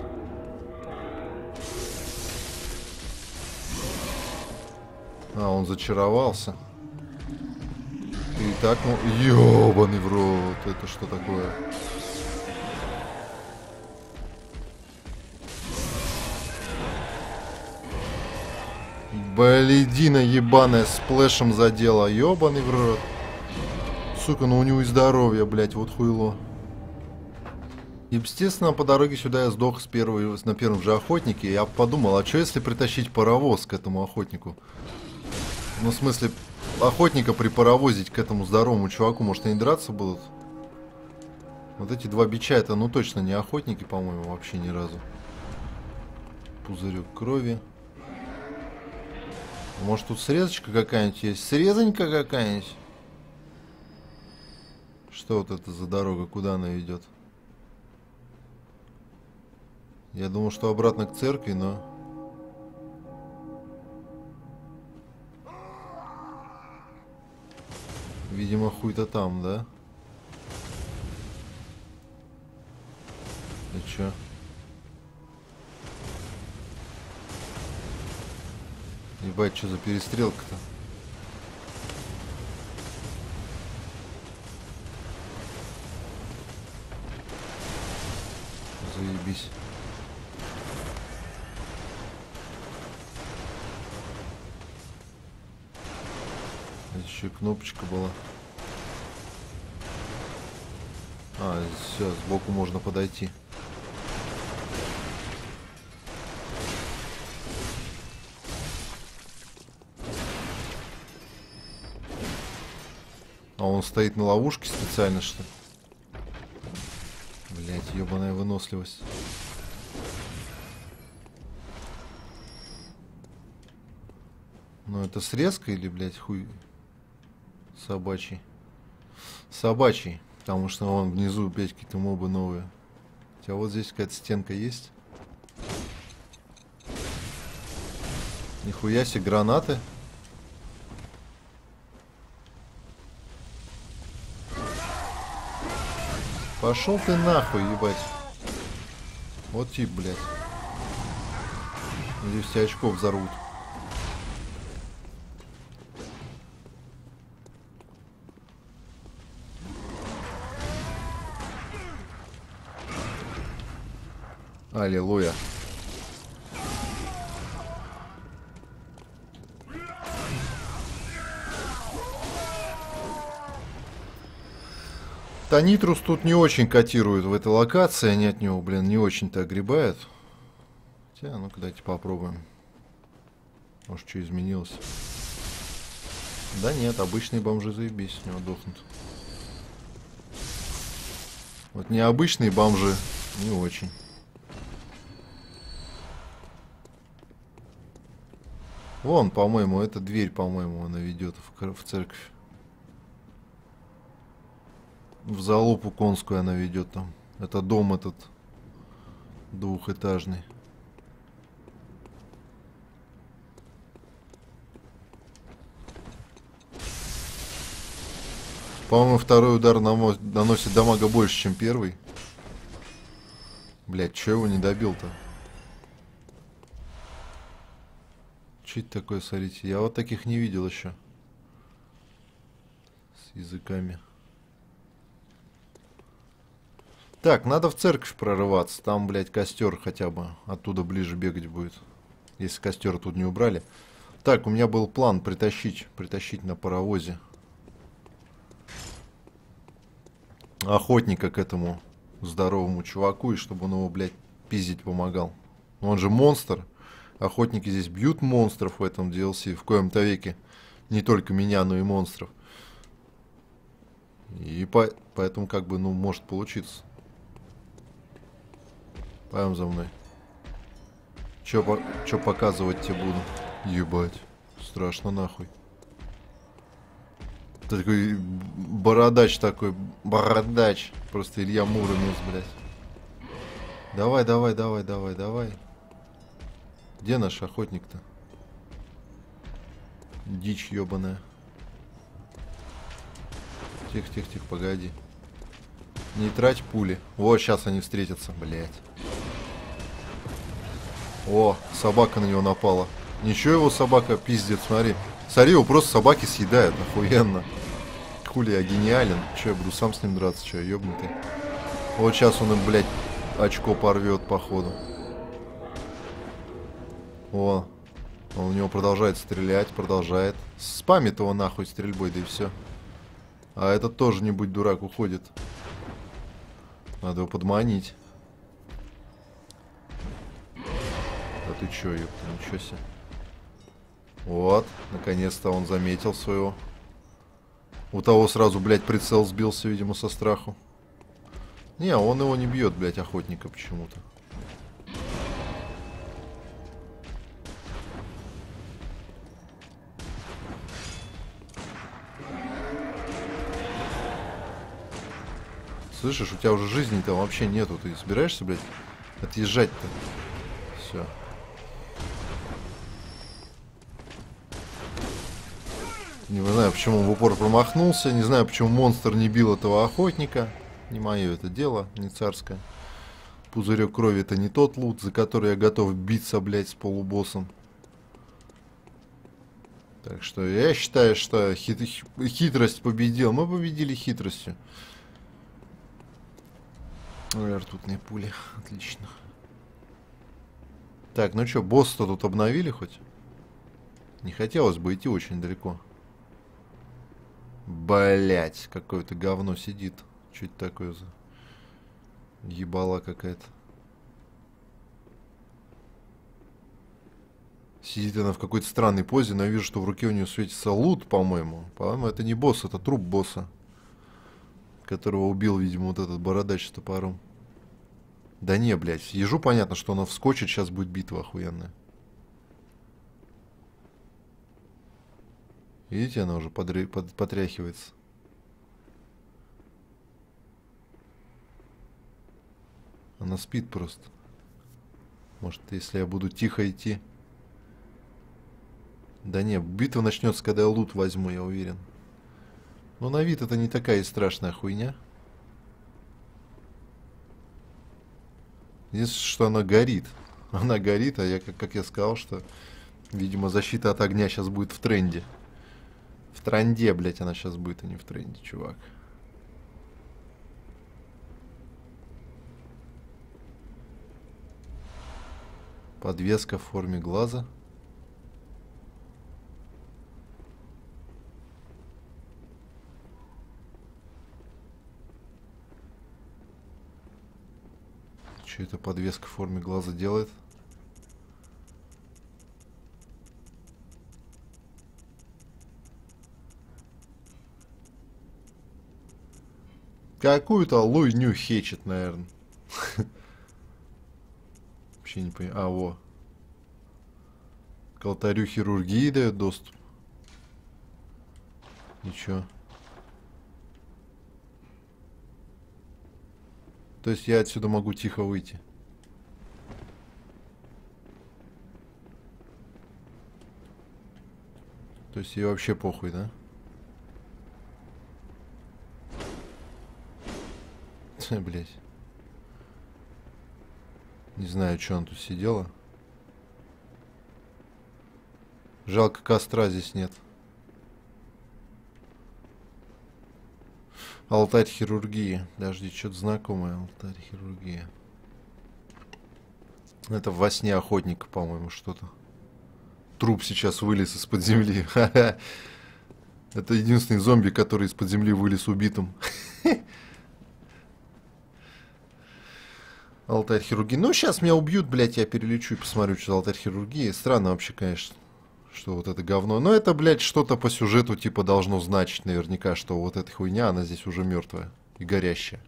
А, он зачаровался. И так, ну... Ёбаный в рот. Это что такое? Блядина ебаная, сплэшем задела. Ёбаный в рот. Сука, ну у него и здоровье, блядь, вот хуйло. Естественно, по дороге сюда я сдох на первом же охотнике. Я подумал, а что если притащить паровоз к этому охотнику? Ну, в смысле, охотника припаровозить к этому здоровому чуваку. Может, они драться будут? Вот эти два бича, это ну точно не охотники, по-моему, вообще ни разу. Пузырек крови. Может, тут срезочка какая-нибудь есть? Срезонька какая-нибудь? Что вот это за дорога? Куда она ведет? Я думал, что обратно к церкви, но... Видимо, хуй-то там, да? И чё? Ебать, что за перестрелка-то? Заебись. Еще и кнопочка была. А, все, сбоку можно подойти. А он стоит на ловушке специально, что ли? Блять, ебаная выносливость. Ну это срезка или, блять, хуй собачий? Собачий, потому что вон внизу, блять, какие-то мобы новые. Хотя вот здесь какая-то стенка есть. Нихуя себе, гранаты. Пошел ты нахуй, ебать. Вот тип, блядь. Надеюсь, тебя очков взорвут. Аллилуйя. Танитрус тут не очень котирует в этой локации, они от него, блин, не очень-то огребают. Хотя, ну-ка, давайте попробуем. Может, что изменилось? Да нет, обычные бомжи заебись, с него дохнут. Вот необычные бомжи не очень. Вон, по-моему, эта дверь, по-моему, она ведет в церковь. В залупу конскую она ведет там. Это дом этот двухэтажный. По-моему, второй удар наносит дамага больше, чем первый. Блять, че его не добил-то? Че это такое, смотрите? Я вот таких не видел еще. С языками. Так, надо в церковь прорываться. Там, блядь, костер хотя бы. Оттуда ближе бегать будет. Если костер тут не убрали. Так, у меня был план притащить на паровозе охотника к этому здоровому чуваку, и чтобы он его, блядь, пиздить помогал. Он же монстр. Охотники здесь бьют монстров в этом DLC, в коем-то веке. Не только меня, но и монстров. И поэтому, как бы, ну, может получиться. Пойдем за мной. Чё показывать тебе буду? Ебать. Страшно нахуй. Такой бородач такой. Бородач. Просто Илья Муромец, блядь. Давай. Где наш охотник-то? Дичь ебаная. Тихо, погоди. Не трать пули. Вот, сейчас они встретятся, блядь. О, собака на него напала. Ничего его собака пиздит, смотри. Смотри, его просто собаки съедают, охуенно. Хули, я гениален. Че, я буду сам с ним драться, че, ебнутый. Вот сейчас он им, блядь, очко порвет, походу. О, он у него продолжает стрелять, продолжает. Спамит его нахуй стрельбой, да и все. А этот тоже, не будь дурак, уходит. Надо его подманить. Да ты чё, ёпта, ничего себе. Вот, наконец-то он заметил своего. У того сразу, блядь, прицел сбился, видимо, со страху. Не, он его не бьет, блядь, охотника почему-то. Слышишь, у тебя уже жизни там вообще нету. Ты собираешься, блядь, отъезжать-то? Все. Не знаю, почему он в упор промахнулся. Не знаю, почему монстр не бил этого охотника. Не мое это дело, не царское. Пузырек крови — это не тот лут, за который я готов биться, блядь, с полубоссом. Так что я считаю, что хитрость победила. Мы победили хитростью. Ой, ртутные пули. Отлично. Так, ну что, босса тут обновили хоть? Не хотелось бы идти очень далеко. Блять, какое-то говно сидит. Что это такое за ебала какая-то? Сидит она в какой-то странной позе, но я вижу, что в руке у нее светится лут, по-моему. По-моему, это не босс, это труп босса, которого убил, видимо, вот этот бородач с топором. Да не, блядь, ежу понятно, что она вскочит, сейчас будет битва охуенная. Видите, она уже потряхивается. Она спит просто. Может, если я буду тихо идти... Да не, битва начнется, когда я лут возьму, я уверен. Но на вид это не такая и страшная хуйня. Единственное, что она горит. Она горит, а я, как я сказал, что, видимо, защита от огня сейчас будет в тренде. В тренде, блядь, она сейчас будет, а не в тренде, чувак. Подвеска в форме глаза. Что эта подвеска в форме глаза делает? Какую-то луйню хечет, наверное. Вообще не понимаю. А, во. К алтарю хирургии дает доступ. Ничего. То есть я отсюда могу тихо выйти. То есть ей вообще похуй, да? Блять. Не знаю, что она тут сидела. Жалко, костра здесь нет. Алтарь хирургии. Подожди, что-то знакомое. Алтарь хирургии. Это во сне охотника, по-моему, что-то. Труп сейчас вылез из-под земли. Это единственный зомби, который из-под земли вылез убитым. Алтарь хирургии. Ну, сейчас меня убьют, блядь, я перелечу и посмотрю, что за алтарь хирургии. Странно вообще, конечно, что вот это говно. Но это, блядь, что-то по сюжету типа должно значить наверняка, что вот эта хуйня, она здесь уже мертвая и горящая.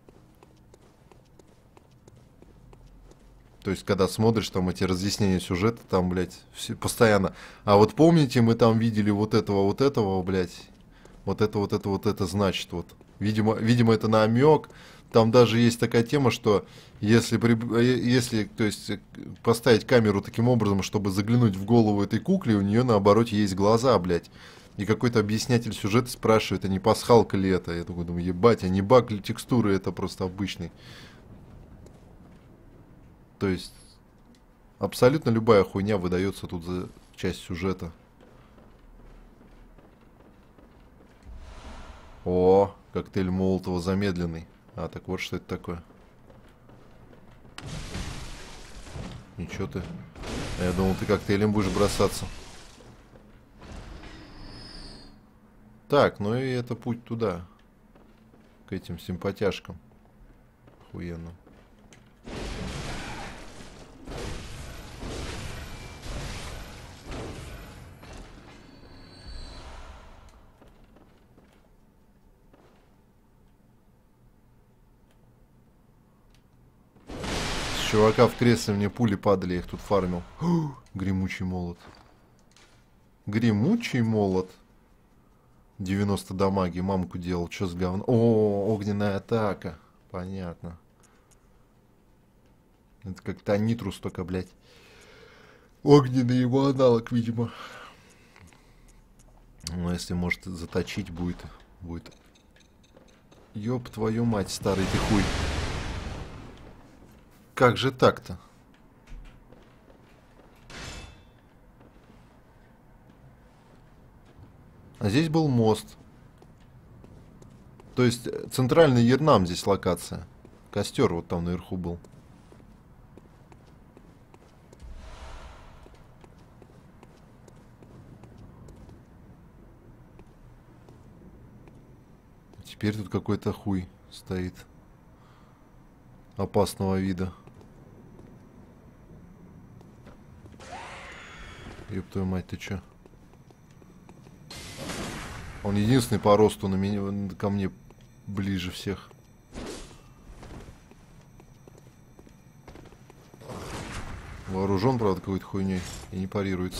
То есть, когда смотришь там эти разъяснения сюжета, там, блядь, все, постоянно. А вот помните, мы там видели вот этого, блядь, вот это значит, вот. Видимо, это намек. Там даже есть такая тема, что если, то есть, поставить камеру таким образом, чтобы заглянуть в голову этой кукле, у нее наоборот есть глаза, блядь. И какой-то объяснятель сюжета спрашивает, а не пасхалка ли это? Я такой думаю, ебать, а не баг ли текстуры, это просто обычный. То есть, абсолютно любая хуйня выдается тут за часть сюжета. О, коктейль Молотова замедленный. А, так вот что это такое. Ничего ты. Я думал, ты коктейлем будешь бросаться. Так, ну и это путь туда. К этим симпатяшкам. Охуенно. С чувака в кресле мне пули падали, я их тут фармил. Гремучий молот. Гремучий молот. 90 дамаги, мамку делал, что с говно. О, огненная атака. Понятно. Это как Танитрус только, блядь. Огненный его аналог, видимо. Ну, если, может, заточить будет. Ёб твою мать, старый ты хуй. Как же так-то? А здесь был мост. То есть центральный Ернам здесь локация. Костер вот там наверху был. теперь тут какой-то хуй стоит. Опасного вида. Ёб твою мать, ты чё? Он единственный по росту на меня, ко мне ближе всех. Вооружен, правда, какой-то хуйней и не парируется.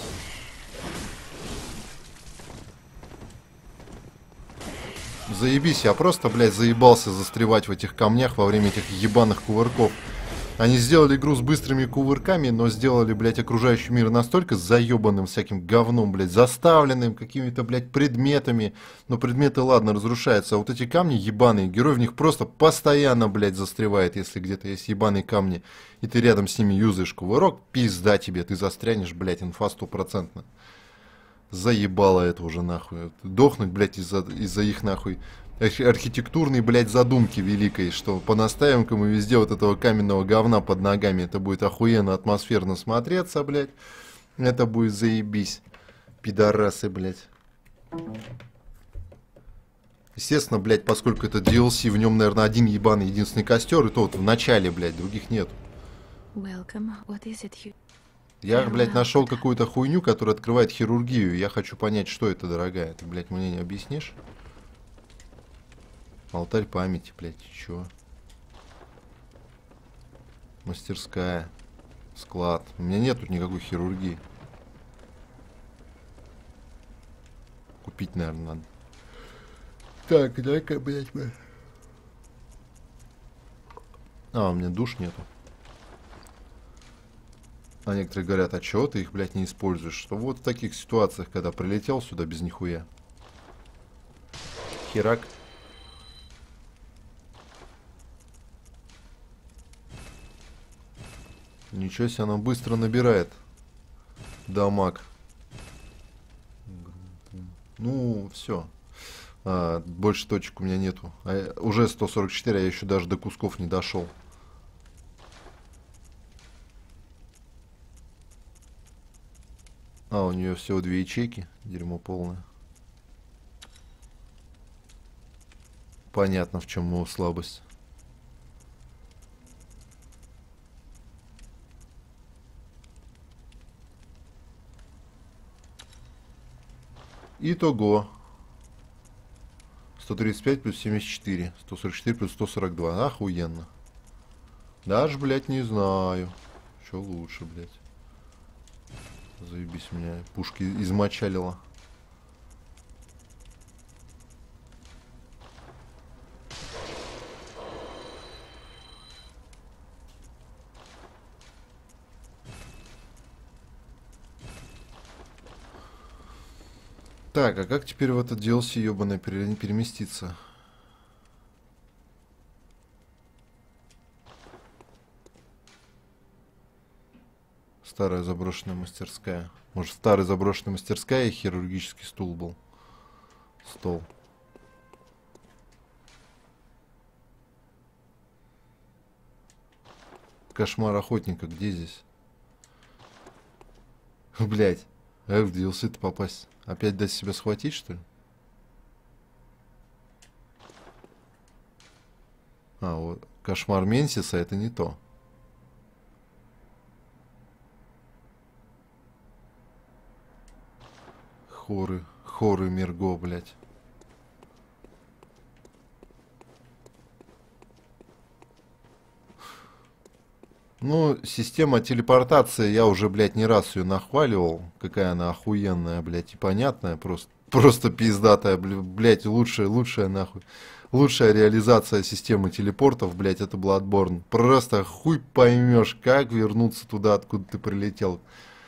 Заебись, я просто, блядь, заебался застревать в этих камнях во время этих ебаных кувырков. Они сделали игру с быстрыми кувырками, но сделали, блядь, окружающий мир настолько заебанным всяким говном, блядь, заставленным какими-то, блядь, предметами. Но предметы, ладно, разрушаются, а вот эти камни ебаные, герой в них просто постоянно, блядь, застревает, если где-то есть ебаные камни, и ты рядом с ними юзаешь кувырок, пизда тебе, ты застрянешь, блядь, инфа 100%. Заебало это уже, нахуй. Дохнуть, блядь, из-за их, нахуй, архитектурной, блядь, задумки великой, что понаставим-ка мы везде вот этого каменного говна под ногами. Это будет охуенно атмосферно смотреться, блядь. Это будет заебись. Пидорасы, блядь. Естественно, блядь, поскольку это DLC, в нем, наверное, один ебаный единственный костер, и то вот в начале, блядь, других нет. Я, блядь, нашел какую-то хуйню, которая открывает хирургию. Я хочу понять, что это, дорогая. Ты, блядь, мне не объяснишь? Алтарь памяти, блядь, чё? Мастерская. Склад. У меня нет тут никакой хирургии. Купить, наверное, надо. Так, дай-ка, блядь, А, у меня душ нету. А некоторые говорят, а чего ты их, блядь, не используешь? Что вот в таких ситуациях, когда прилетел сюда без нихуя. Херак. Ничего себе, она быстро набирает дамаг. Ну, все. Больше точек у меня нету. Уже 144, а я еще даже до кусков не дошел. У нее всего 2 ячейки. Дерьмо полное. Понятно, в чем его слабость. Итого. 135 плюс 74. 144 плюс 142. Охуенно. Даже, блядь, не знаю. Что лучше, блядь. Заебись, меня пушки измочалило. Так, а как теперь в этот DLC ебаное переместиться? Старая заброшенная мастерская. Может, старая заброшенная мастерская и хирургический стул был? Стол. Кошмар охотника, где здесь? Блять, как в DLC-то попасть? Опять дать себя схватить, что ли? Вот. Кошмар Менсиса — это не то. Хоры Мерго, блядь. Ну, система телепортации, я уже, блядь, не раз ее нахваливал. Какая она охуенная, блядь, и понятная. Просто пиздатая, блядь, лучшая нахуй. Лучшая реализация системы телепортов, блядь, это Bloodborne. Просто хуй поймешь, как вернуться туда, откуда ты прилетел.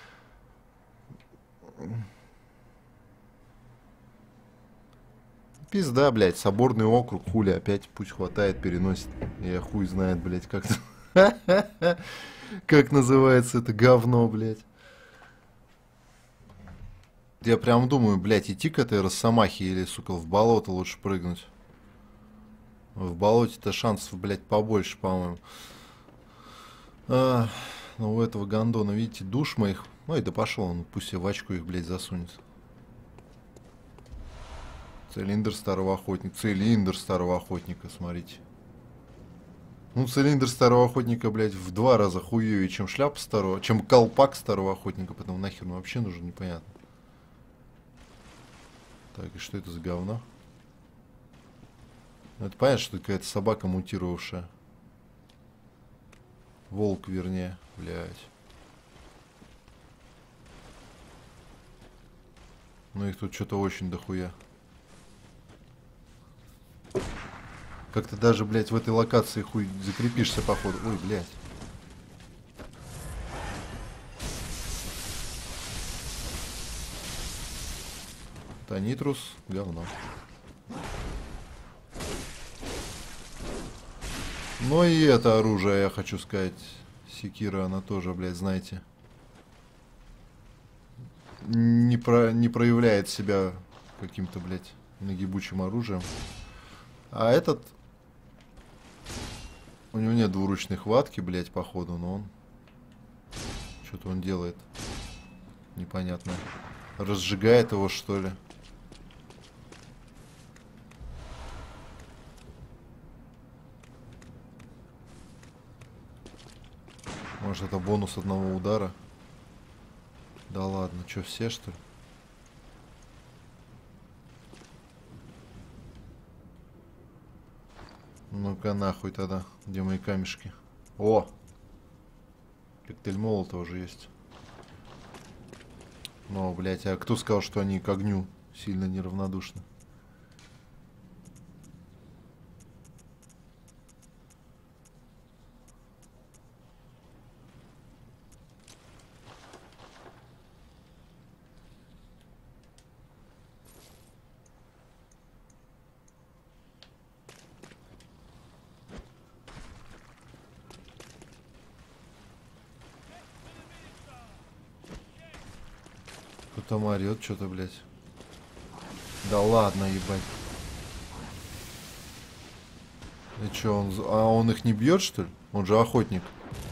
Пизда, блядь, соборный округ, хули, опять пусть хватает, переносит. Я хуй знает, блядь, как как называется это говно, блядь. Я прям думаю, блядь, идти к этой росомахе или, сука, в болото лучше прыгнуть. В болоте-то шансов, блядь, побольше, по-моему. Но у этого гондона, видите, душ моих. Ой, да пошел он, пусть я в очку их, блядь, засунет. Цилиндр старого охотника. Цилиндр старого охотника, смотрите. Ну, цилиндр старого охотника, блядь, в 2 раза хуевее, чем шляпа старого, чем колпак старого охотника. Потом нахер он вообще нужен, непонятно. Так, и что это за говно? Ну, это понятно, что это какая-то собака мутировавшая. Волк, вернее, блядь. Ну, их тут что-то очень дохуя. Как-то даже, блядь, в этой локации хуй закрепишься, походу. Ой, блядь. Танитрус, говно. Ну и это оружие, я хочу сказать. Секира, она тоже, блядь, знаете. Не проявляет себя каким-то, блядь, нагибучим оружием. А этот... У него нет двуручной хватки, блядь, походу, но он... Что-то он делает. Непонятно. Разжигает его, что ли? Может, это бонус одного удара? Да ладно, что, все, что ли? Ну-ка нахуй тогда, где мои камешки? О! Коктейль молота уже есть. Но, блядь, а кто сказал, что они к огню сильно неравнодушны? Кто-то орёт что-то, блядь. Да ладно, ебать. И чё, он их не бьет, что ли? Он же охотник.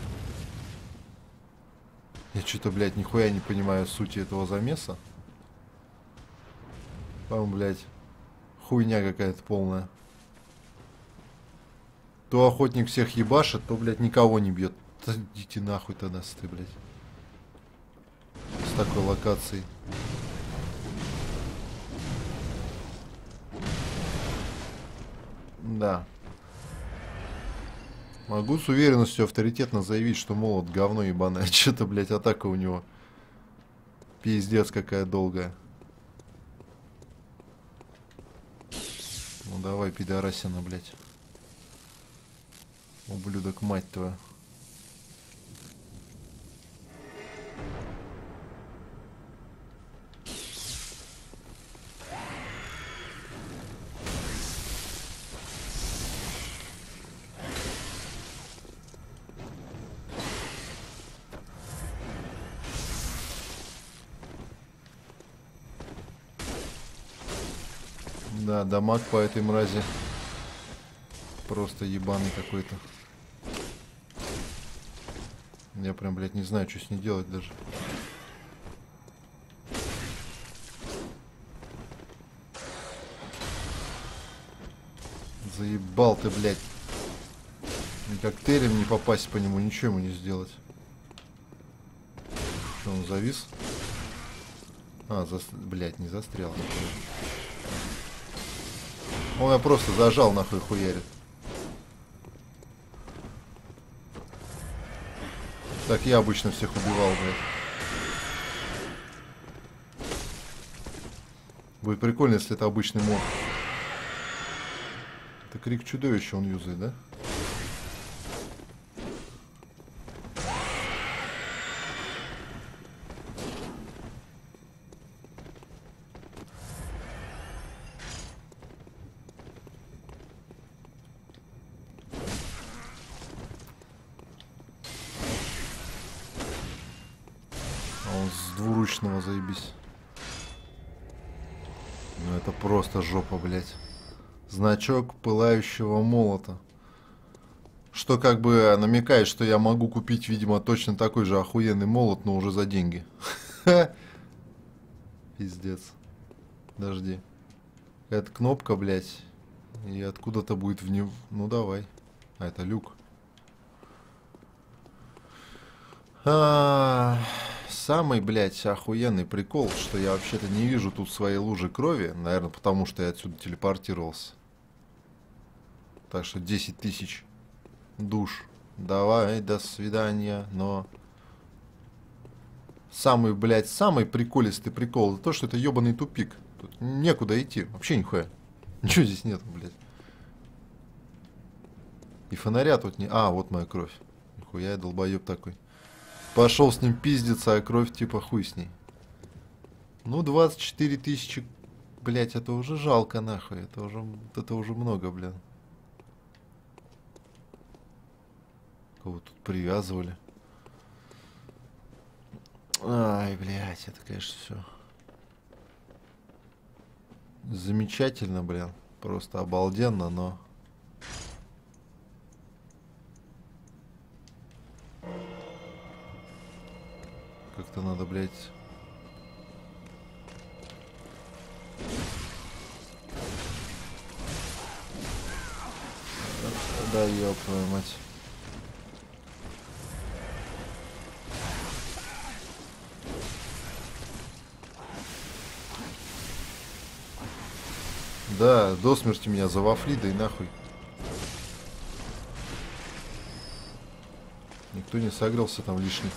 Я что-то, блядь, нихуя не понимаю сути этого замеса. По-моему, блядь, хуйня какая-то полная. То охотник всех ебашит, то, блядь, никого не бьет. Да идите нахуй тогда, ты, блядь. С такой локацией. Да. Могу с уверенностью авторитетно заявить, что молот говно ебаное. Что-то, блядь, атака у него. Пиздец какая долгая. Ну давай, пидорасина, блядь. Ублюдок, мать твою. Да, дамаг по этой мрази. Просто ебаный какой-то. Я прям, блядь, не знаю, что с ней делать даже. Заебал ты, блядь. Ни коктейлем не попасть по нему, ничего ему не сделать. Что, он завис? А, блядь, не застрял. Он я просто зажал, нахуй хуярит. Так я обычно всех убивал, блядь. Будет прикольно, если это обычный мод. Это крик чудовища он юзает, да? Двуручного заебись. Ну это просто жопа, блядь. Значок пылающего молота. Что как бы намекает, что я могу купить, видимо, точно такой же охуенный молот, но уже за деньги. Пиздец. Подожди. Это кнопка, блядь. И откуда-то будет в него... Ну, давай. А, это люк. Самый, блядь, охуенный прикол, что я вообще-то не вижу тут своей лужи крови. Наверное, потому что я отсюда телепортировался. Так что 10 тысяч душ. Давай, до свидания. Но... Самый, блядь, самый приколистый прикол, это то, что это ебаный тупик. Тут некуда идти. Вообще нихуя. Ничего здесь нету, блядь. И фонаря тут не... А, вот моя кровь. Нихуя я долбоеб такой. Пошел с ним пиздиться, а кровь типа хуй с ней. Ну, 24 тысячи, блядь, это уже жалко, нахуй. Это уже много, блин. Кого тут привязывали. Ай, блядь, это, конечно, все. Замечательно, блин. Просто обалденно, но... Как-то надо, блядь... Да, ёб твою мать. Да, до смерти меня завафли, да и нахуй. Никто не согрелся там лишний.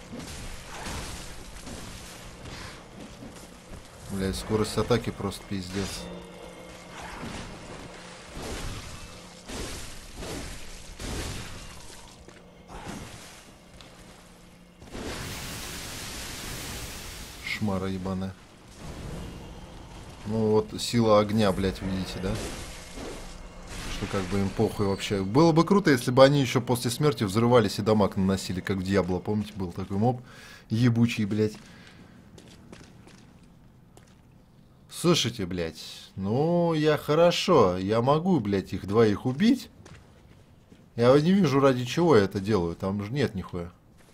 Блядь, скорость атаки просто пиздец. Шмара ебаная. Ну вот, сила огня, блядь, видите, да? Что как бы им похуй вообще. Было бы круто, если бы они еще после смерти взрывались и дамаг наносили, как в Диабло. Помните, был такой моб ебучий, блядь. Слушайте, блядь, ну я хорошо, я могу, блядь, их двоих убить. Я не вижу, ради чего я это делаю, там же нет нихуя.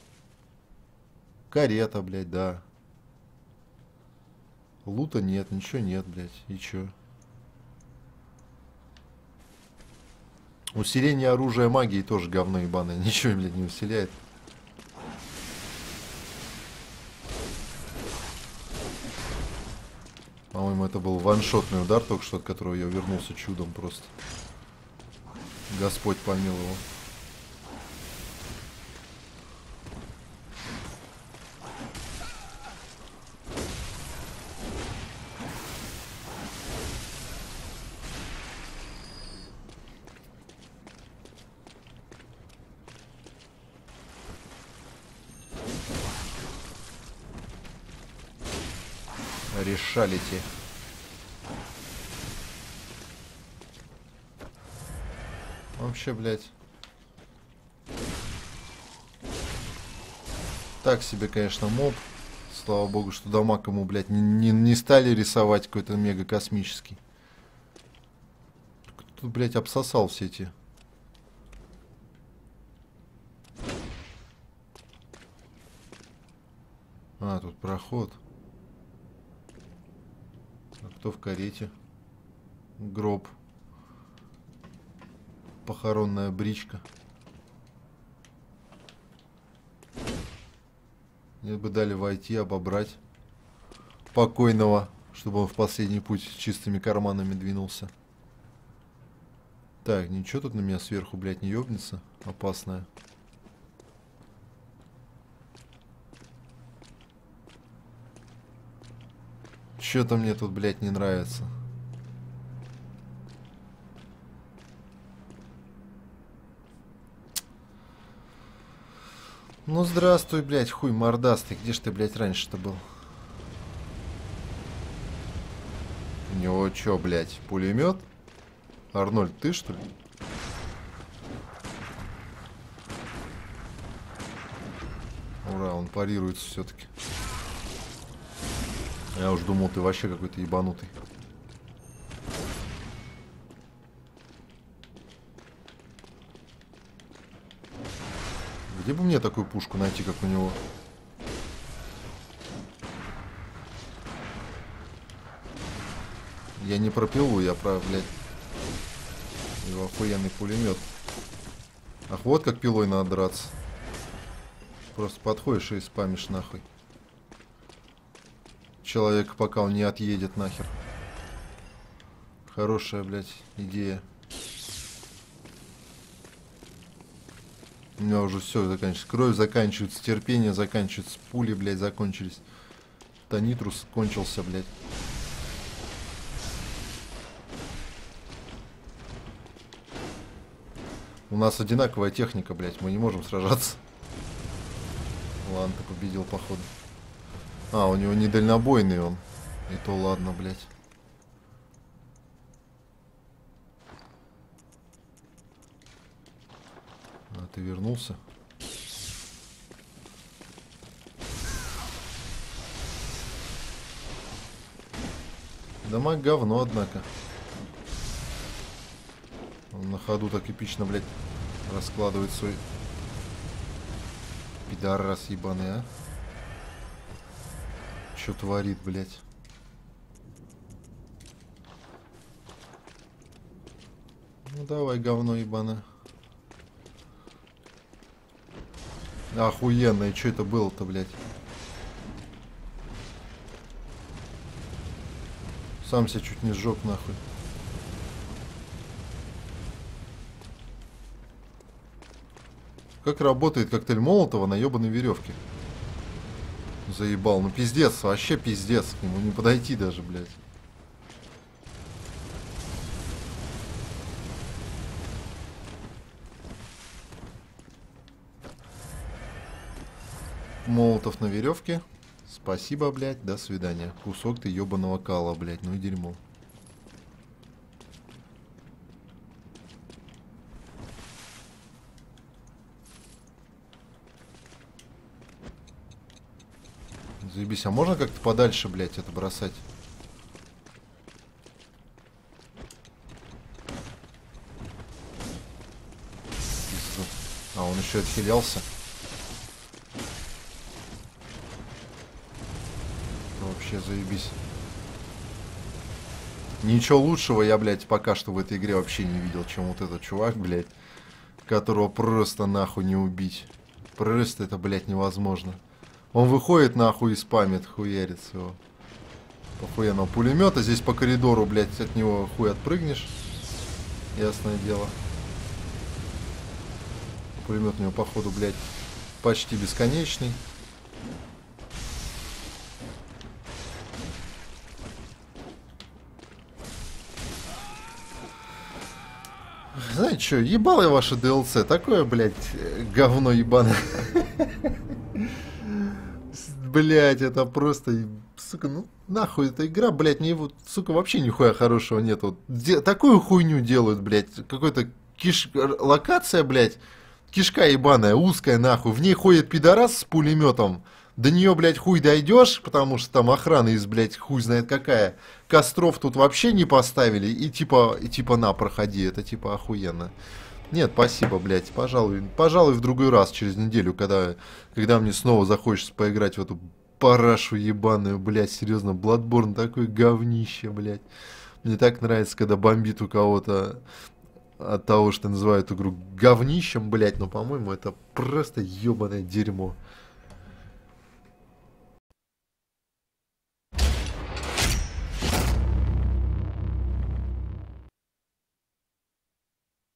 Карета, блядь, да. Лута нет, ничего нет, блядь, и чё? Усиление оружия магии тоже говно ебаное, ничего, блядь, не усиляет. По-моему, это был ваншотный удар только что, от которого я вернулся чудом просто. Господь помиловал. Решалите. Вообще, блядь. Так себе, конечно, моб. Слава богу, что дамаг ему, блядь, не стали рисовать какой-то мега космический. Тут, блядь, обсосал все эти. А, тут проход. А кто в карете? Гроб. Похоронная бричка. Мне бы дали войти, обобрать покойного, чтобы он в последний путь с чистыми карманами двинулся. Так, ничего тут на меня сверху, блядь, не ёбнется. Опасная. Чё-то мне тут, блядь, не нравится. Ну, здравствуй, блядь, хуй мордастый. Где ж ты, блядь, раньше-то был? У него чё, блядь, пулемет? Арнольд, ты что ли? Ура, он парируется все-таки. Я уж думал, ты вообще какой-то ебанутый. Где бы мне такую пушку найти, как у него? Я не про пилу, я про, блядь, его охуенный пулемет. Ах, вот как пилой надо драться. Просто подходишь и спамишь нахуй. Человек, пока он не отъедет нахер. Хорошая, блядь, идея. У меня уже все заканчивается. Кровь заканчивается, терпение заканчивается, пули, блядь, закончились. Танитрус кончился, блядь. У нас одинаковая техника, блядь, мы не можем сражаться. Ладно, ты победил, походу. А, у него не дальнобойный он. И то ладно, блядь. А, ты вернулся? Дамаг говно, однако. Он на ходу так эпично, блядь, раскладывает свой... Пидорас ебаный, а? Чё творит, блядь? Ну давай, говно ебаное. Охуенно, и чё это было-то, блядь? Сам себя чуть не сжег, нахуй. Как работает коктейль Молотова на ебаной веревке? Заебал. Ну пиздец, вообще пиздец. К нему не подойти даже, блядь. Молотов на веревке. Спасибо, блядь. До свидания. Кусок ты ебаного кала, блядь. Ну и дерьмо. Заебись, а можно как-то подальше, блядь, это бросать? Пизду. А, он еще отхилялся. Вообще заебись. Ничего лучшего я, блядь, пока что в этой игре вообще не видел, чем вот этот чувак, блядь, которого просто нахуй не убить. Просто это, блядь, невозможно. Он выходит нахуй и спамит, хуярит его. Охуенного пулемета. Здесь по коридору, блядь, от него хуй отпрыгнешь. Ясное дело. Пулемет у него, походу, блядь, почти бесконечный. Знаете что, ебал я ваше DLC. Такое, блядь, говно ебаное. Блядь, это просто... Сука, ну нахуй эта игра, блядь, мне вот, сука, вообще нихуя хорошего нет. Вот, такую хуйню делают, блядь. Какой-то локация, блядь, кишка ебаная, узкая, нахуй. В ней ходит пидорас с пулеметом. До нее, блядь, хуй дойдешь, потому что там охрана из, блядь, хуй знает какая. Костров тут вообще не поставили. И типа на, проходи. Это типа охуенно. Нет, спасибо, блядь. Пожалуй, в другой раз, через неделю, когда мне снова захочется поиграть в эту парашу ебаную, блядь, серьезно, Bloodborne такое говнище, блядь. Мне так нравится, когда бомбит у кого-то от того, что называют игру говнищем, блядь, но, по-моему, это просто ебаное дерьмо.